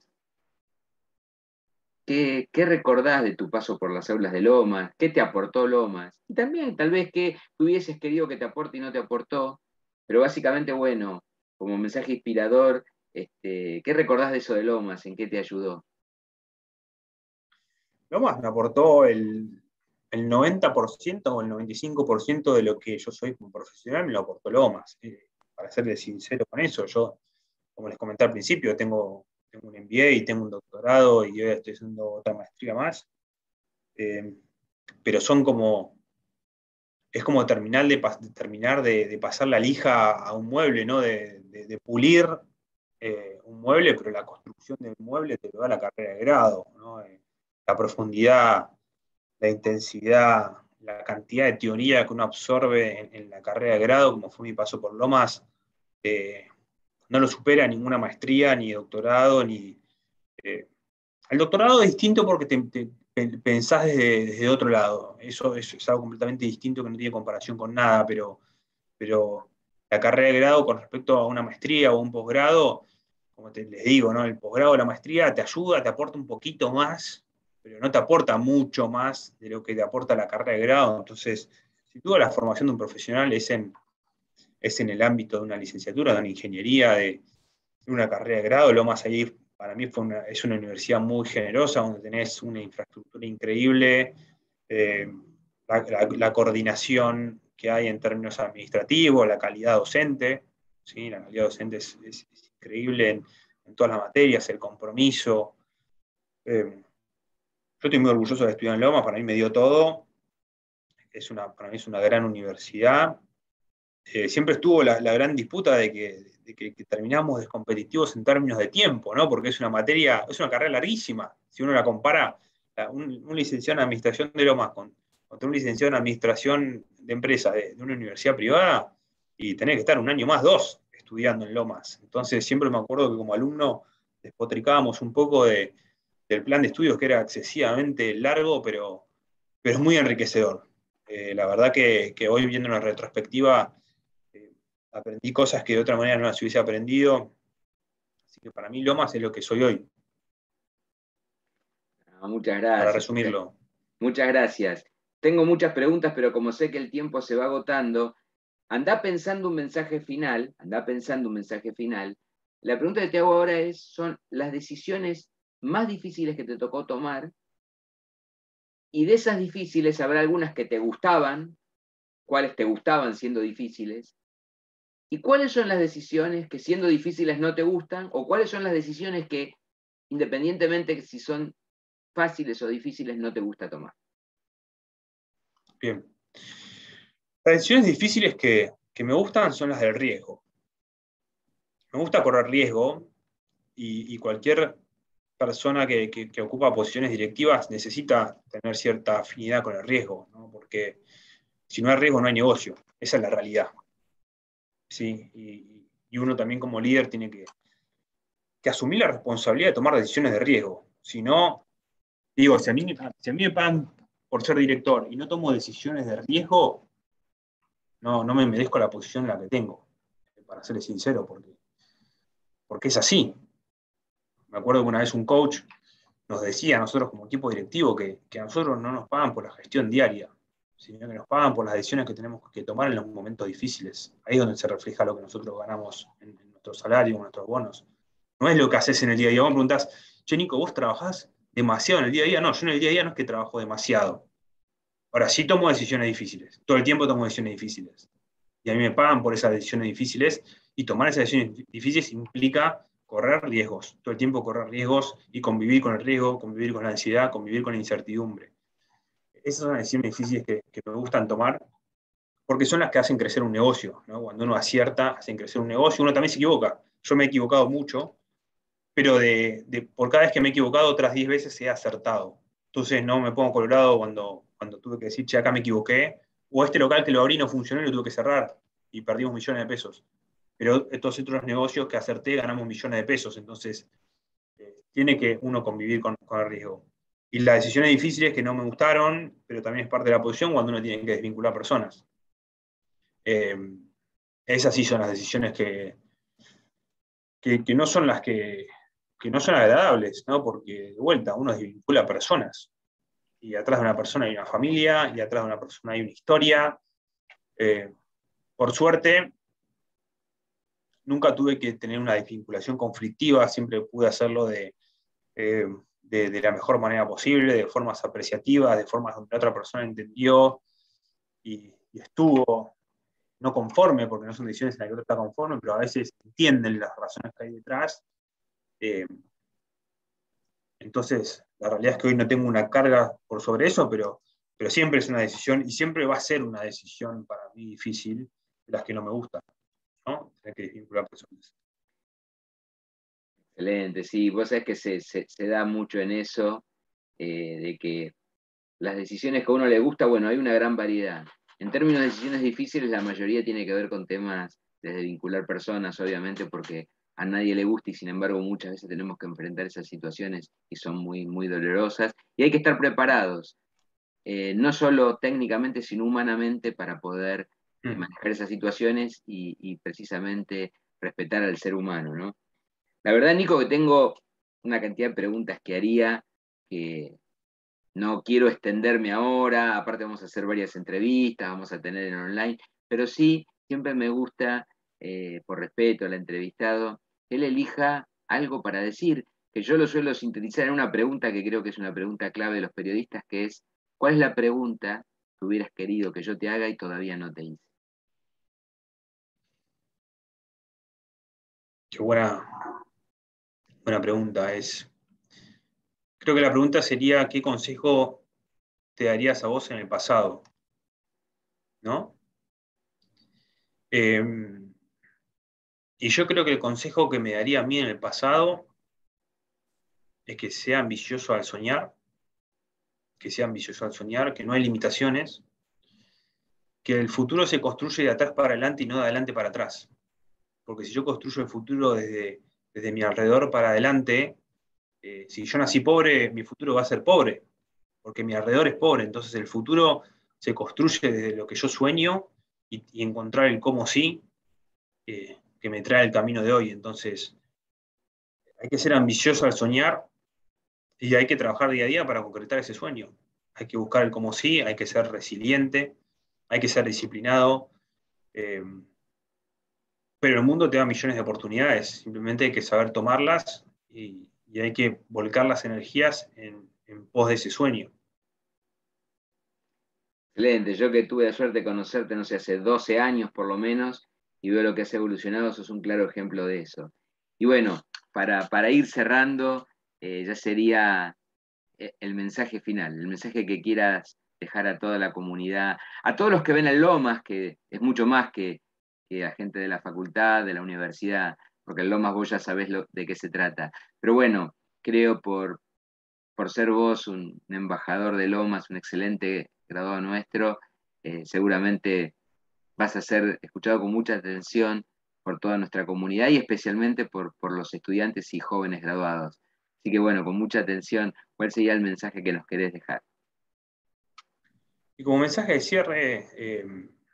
¿Qué, qué recordás de tu paso por las aulas de Lomas? ¿Qué te aportó Lomas? Y también, tal vez, qué hubieses querido que te aporte y no te aportó. Pero básicamente, bueno, como mensaje inspirador, este, ¿qué recordás de eso de Lomas? ¿En qué te ayudó? Lo más me aportó el, el noventa por ciento o el noventa y cinco por ciento de lo que yo soy como profesional me lo aportó Lomas. Eh, para serles sincero con eso, yo, como les comenté al principio, tengo, tengo un M B A y tengo un doctorado y hoy estoy haciendo otra maestría más. Eh, pero son como, es como terminar de, de terminar de, de, pasar la lija a un mueble, ¿no? De, de, de pulir eh, un mueble, pero la construcción del mueble te lo da la carrera de grado, ¿no? Eh, la profundidad, la intensidad, la cantidad de teoría que uno absorbe en, en la carrera de grado, como fue mi paso por Lomas, eh, no lo supera ninguna maestría, ni doctorado, ni... Eh, el doctorado es distinto porque te, te pensás desde, desde otro lado. Eso es, es algo completamente distinto que no tiene comparación con nada, pero, pero la carrera de grado con respecto a una maestría o un posgrado, como te, les digo, ¿no? El posgrado o la maestría te ayuda, te aporta un poquito más, pero no te aporta mucho más de lo que te aporta la carrera de grado. Entonces, si tú la formación de un profesional es en, es en el ámbito de una licenciatura, de una ingeniería, de, de una carrera de grado, lo más allí para mí fue una, es una universidad muy generosa, donde tenés una infraestructura increíble, eh, la, la, la, coordinación que hay en términos administrativos, la calidad docente, ¿sí? La calidad docente es, es, es increíble en, en, todas las materias, el compromiso. Eh, yo estoy muy orgulloso de estudiar en Lomas, para mí me dio todo, es una, para mí es una gran universidad. Eh, siempre estuvo la, la gran disputa de que, de que, que terminamos descompetitivos en términos de tiempo, ¿no? Porque es una materia, es una carrera larguísima. Si uno la compara, la, un, un licenciado en administración de Lomas con, contra un licenciado en administración de empresa de, de una universidad privada, y tenés que estar un año más, dos, estudiando en Lomas. Entonces siempre me acuerdo que como alumno despotricábamos un poco de, del plan de estudios, que era excesivamente largo, pero, pero es muy enriquecedor. Eh, la verdad que, que hoy viendo una retrospectiva, aprendí cosas que de otra manera no las hubiese aprendido. Así que para mí Lomas es lo que soy hoy. No, muchas Para gracias. resumirlo. Muchas, muchas gracias. Tengo muchas preguntas, pero como sé que el tiempo se va agotando, andá pensando un mensaje final, andá pensando un mensaje final. La pregunta que te hago ahora es, son las decisiones más difíciles que te tocó tomar, y de esas difíciles habrá algunas que te gustaban, cuáles te gustaban siendo difíciles, y cuáles son las decisiones que siendo difíciles no te gustan, o cuáles son las decisiones que, independientemente de si son fáciles o difíciles, no te gusta tomar. Bien. Las decisiones difíciles que, que me gustan son las del riesgo. Me gusta correr riesgo y, y cualquier persona que, que, que ocupa posiciones directivas necesita tener cierta afinidad con el riesgo, ¿no? Porque si no hay riesgo no hay negocio. Esa es la realidad. ¿Sí? Y, y uno también como líder tiene que, que asumir la responsabilidad de tomar decisiones de riesgo. Si no, digo, si a, mí, si a mí me pagan por ser director y no tomo decisiones de riesgo, no, no me merezco la posición en la que tengo, para serles sincero, porque, porque es así. Me acuerdo que una vez un coach nos decía a nosotros como equipo directivo que, que a nosotros no nos pagan por la gestión diaria, sino que nos pagan por las decisiones que tenemos que tomar en los momentos difíciles. Ahí es donde se refleja lo que nosotros ganamos en, en nuestro salario, en nuestros bonos. No es lo que haces en el día a día. Vos me preguntás, che, Nico, ¿vos trabajás demasiado en el día a día? No, yo en el día a día no es que trabajo demasiado. Ahora sí tomo decisiones difíciles. Todo el tiempo tomo decisiones difíciles. Y a mí me pagan por esas decisiones difíciles. Y tomar esas decisiones difíciles implica correr riesgos. Todo el tiempo correr riesgos y convivir con el riesgo, convivir con la ansiedad, convivir con la incertidumbre. Esas son las decisiones difíciles que, que me gustan tomar porque son las que hacen crecer un negocio, ¿no? Cuando uno acierta, hacen crecer un negocio. Uno también se equivoca. Yo me he equivocado mucho, pero de, de, por cada vez que me he equivocado, otras diez veces he acertado. Entonces no me pongo colorado cuando, cuando tuve que decir, che, acá me equivoqué, o este local que lo abrí no funcionó y lo tuve que cerrar, y perdimos millones de pesos. Pero estos otros negocios que acerté ganamos millones de pesos, entonces eh, tiene que uno convivir con, con el riesgo. Y las decisiones difíciles que no me gustaron, pero también es parte de la posición cuando uno tiene que desvincular personas. Eh, esas sí son las decisiones que, que, que no son las que, que no son agradables, ¿no? Porque de vuelta uno desvincula a personas y atrás de una persona hay una familia y atrás de una persona hay una historia. Eh, por suerte, nunca tuve que tener una desvinculación conflictiva, siempre pude hacerlo de, eh, de, de la mejor manera posible, de formas apreciativas, de formas donde la otra persona entendió y, y estuvo no conforme, porque no son decisiones en las que otro está conforme, pero a veces entienden las razones que hay detrás. Eh, entonces, la realidad es que hoy no tengo una carga por sobre eso, pero, pero siempre es una decisión, y siempre va a ser una decisión para mí difícil, de las que no me gustan, ¿no? Tener que desvincular personas. Excelente, sí, vos sabés que se, se, se da mucho en eso, eh, de que las decisiones que a uno le gusta, bueno, hay una gran variedad. En términos de decisiones difíciles, la mayoría tiene que ver con temas desde vincular personas, obviamente, porque a nadie le gusta y sin embargo muchas veces tenemos que enfrentar esas situaciones y son muy, muy dolorosas. Y hay que estar preparados, eh, no solo técnicamente, sino humanamente, para poder eh, Mm. manejar esas situaciones y, y precisamente respetar al ser humano, ¿no? La verdad, Nico, que tengo una cantidad de preguntas que haría, que no quiero extenderme ahora, aparte vamos a hacer varias entrevistas, vamos a tener en online, pero sí, siempre me gusta, eh, por respeto al entrevistado, que él elija algo para decir, que yo lo suelo sintetizar en una pregunta que creo que es una pregunta clave de los periodistas, que es, ¿cuál es la pregunta que hubieras querido que yo te haga y todavía no te hice? Qué buena, buena pregunta es. Creo que la pregunta sería, ¿qué consejo te darías a vos en el pasado? ¿No? Eh, y yo creo que el consejo que me daría a mí en el pasado es que sea ambicioso al soñar, que sea ambicioso al soñar, que no hay limitaciones, que el futuro se construye de atrás para adelante y no de adelante para atrás. Porque si yo construyo el futuro desde, desde mi alrededor para adelante, eh, si yo nací pobre, mi futuro va a ser pobre, porque mi alrededor es pobre. Entonces el futuro se construye desde lo que yo sueño y, y encontrar el cómo sí eh, que me trae el camino de hoy. Entonces hay que ser ambicioso al soñar y hay que trabajar día a día para concretar ese sueño. Hay que buscar el cómo sí, hay que ser resiliente, hay que ser disciplinado. Eh, pero el mundo te da millones de oportunidades, simplemente hay que saber tomarlas y, y hay que volcar las energías en, en pos de ese sueño. Excelente, yo que tuve la suerte de conocerte, no sé, hace doce años por lo menos, y veo lo que has evolucionado, sos un claro ejemplo de eso. Y bueno, para, para ir cerrando, eh, ya sería eh, el mensaje final, el mensaje que quieras dejar a toda la comunidad, a todos los que ven el Lomas, que es mucho más que, que a gente de la facultad, de la universidad, porque el Lomas vos ya sabés lo, de qué se trata. Pero bueno, creo por, por ser vos un, un embajador de Lomas, un excelente graduado nuestro, eh, seguramente vas a ser escuchado con mucha atención por toda nuestra comunidad y especialmente por, por los estudiantes y jóvenes graduados. Así que bueno, con mucha atención, ¿cuál sería el mensaje que nos querés dejar? Y como mensaje de cierre, eh,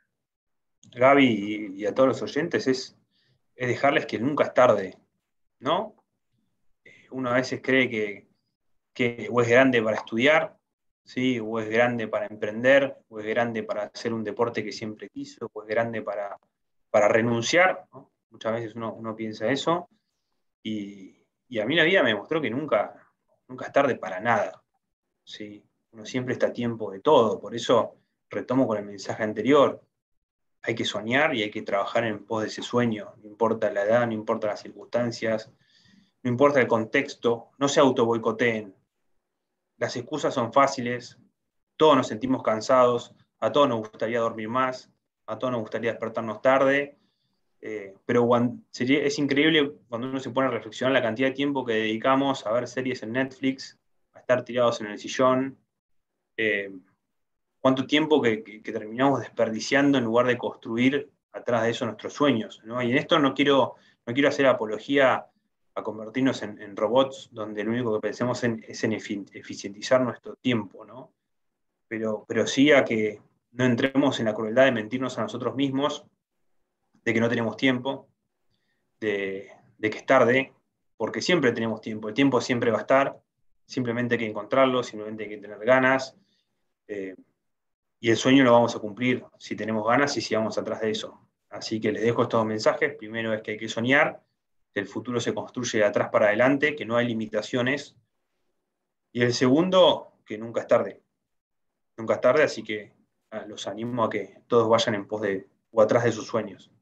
Gaby y, y a todos los oyentes, es, es dejarles que nunca es tarde, ¿no? Uno a veces cree que, que o es grande para estudiar, ¿sí? O es grande para emprender, o es grande para hacer un deporte que siempre quiso, o es grande para, para renunciar, ¿no? Muchas veces uno, uno piensa eso, y, y, a mí la vida me mostró que nunca, nunca es tarde para nada, ¿sí? Uno siempre está a tiempo de todo, por eso retomo con el mensaje anterior, hay que soñar y hay que trabajar en pos de ese sueño, no importa la edad, no importa las circunstancias, no importa el contexto, no se autoboicoteen. Las excusas son fáciles, todos nos sentimos cansados, a todos nos gustaría dormir más, a todos nos gustaría despertarnos tarde, eh, pero cuando, sería, es increíble cuando uno se pone a reflexionar la cantidad de tiempo que dedicamos a ver series en Netflix, a estar tirados en el sillón, eh, cuánto tiempo que, que, que, terminamos desperdiciando en lugar de construir atrás de eso nuestros sueños, ¿no? Y en esto no quiero, no quiero hacer apología a convertirnos en, en robots donde lo único que pensemos en, es en eficientizar nuestro tiempo, ¿no? Pero, pero sí a que no entremos en la crueldad de mentirnos a nosotros mismos, de que no tenemos tiempo, de, de que es tarde, porque siempre tenemos tiempo, el tiempo siempre va a estar, simplemente hay que encontrarlo, simplemente hay que tener ganas, eh, y el sueño lo vamos a cumplir si tenemos ganas y si vamos atrás de eso. Así que les dejo estos mensajes. Primero es que hay que soñar, que el futuro se construye de atrás para adelante, que no hay limitaciones, Y el segundo, que nunca es tarde. Nunca es tarde, así que ah, los animo a que todos vayan en pos de o atrás de sus sueños.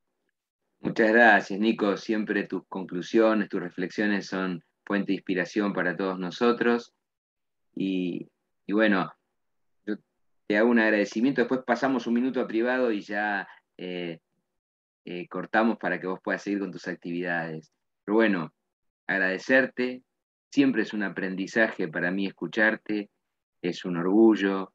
Muchas gracias, Nico. Siempre tus conclusiones, tus reflexiones son fuente de inspiración para todos nosotros. Y, y bueno, yo te hago un agradecimiento. Después pasamos un minuto a privado y ya eh, eh, cortamos para que vos puedas seguir con tus actividades. Pero bueno, agradecerte. Siempre es un aprendizaje para mí escucharte. Es un orgullo.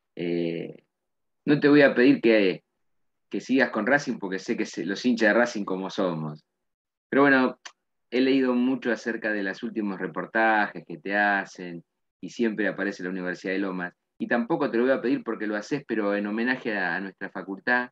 Eh, no te voy a pedir que, que sigas con Racing porque sé que se- los hinchas de Racing como somos. Pero bueno, he leído mucho acerca de los últimos reportajes que te hacen y siempre aparece la Universidad de Lomas. Y tampoco te lo voy a pedir porque lo haces, pero en homenaje a, a nuestra facultad,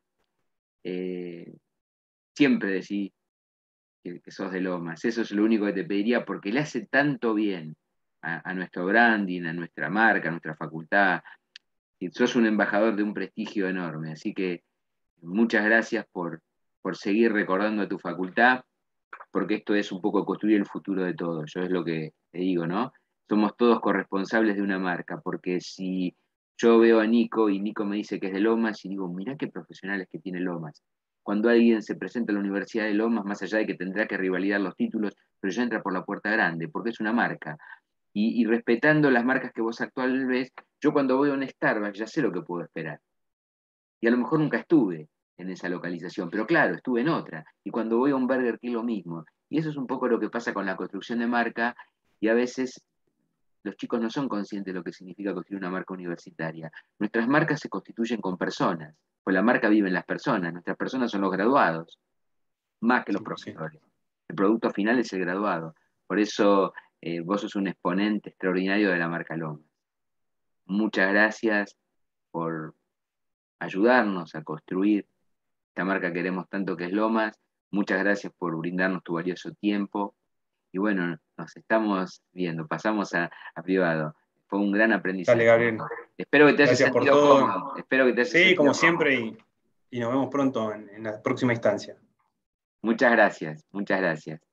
eh, siempre decís que, que sos de Lomas. Eso es lo único que te pediría porque le hace tanto bien a, a nuestro branding, a nuestra marca, a nuestra facultad. Y sos un embajador de un prestigio enorme. Así que muchas gracias por, por seguir recordando a tu facultad porque esto es un poco construir el futuro de todos. Yo es lo que te digo, ¿no? Somos todos corresponsables de una marca, porque si yo veo a Nico y Nico me dice que es de Lomas y digo, mirá qué profesionales que tiene Lomas. Cuando alguien se presenta a la Universidad de Lomas, más allá de que tendrá que rivalidar los títulos, pero ya entra por la puerta grande, porque es una marca. Y, y respetando las marcas que vos actualmente ves, yo cuando voy a un Starbucks ya sé lo que puedo esperar. Y a lo mejor nunca estuve en esa localización, pero claro, estuve en otra. Y cuando voy a un Burger King lo mismo. Y eso es un poco lo que pasa con la construcción de marca y a veces los chicos no son conscientes de lo que significa construir una marca universitaria. Nuestras marcas se constituyen con personas, pues la marca vive en las personas, nuestras personas son los graduados, más que los cien por ciento. profesores. El producto final es el graduado. Por eso eh, vos sos un exponente extraordinario de la marca Loma. Muchas gracias por ayudarnos a construir esta marca que queremos tanto que es Lomas. Muchas gracias por brindarnos tu valioso tiempo. Y bueno, nos estamos viendo, pasamos a, a privado. Fue un gran Dale, aprendizaje. Gabriel. Espero que te hayas Gracias por sentido todo. cómodo. Espero que te hayas Sí, como sentido cómodo. siempre, y, y nos vemos pronto en, en la próxima instancia. Muchas gracias, muchas gracias.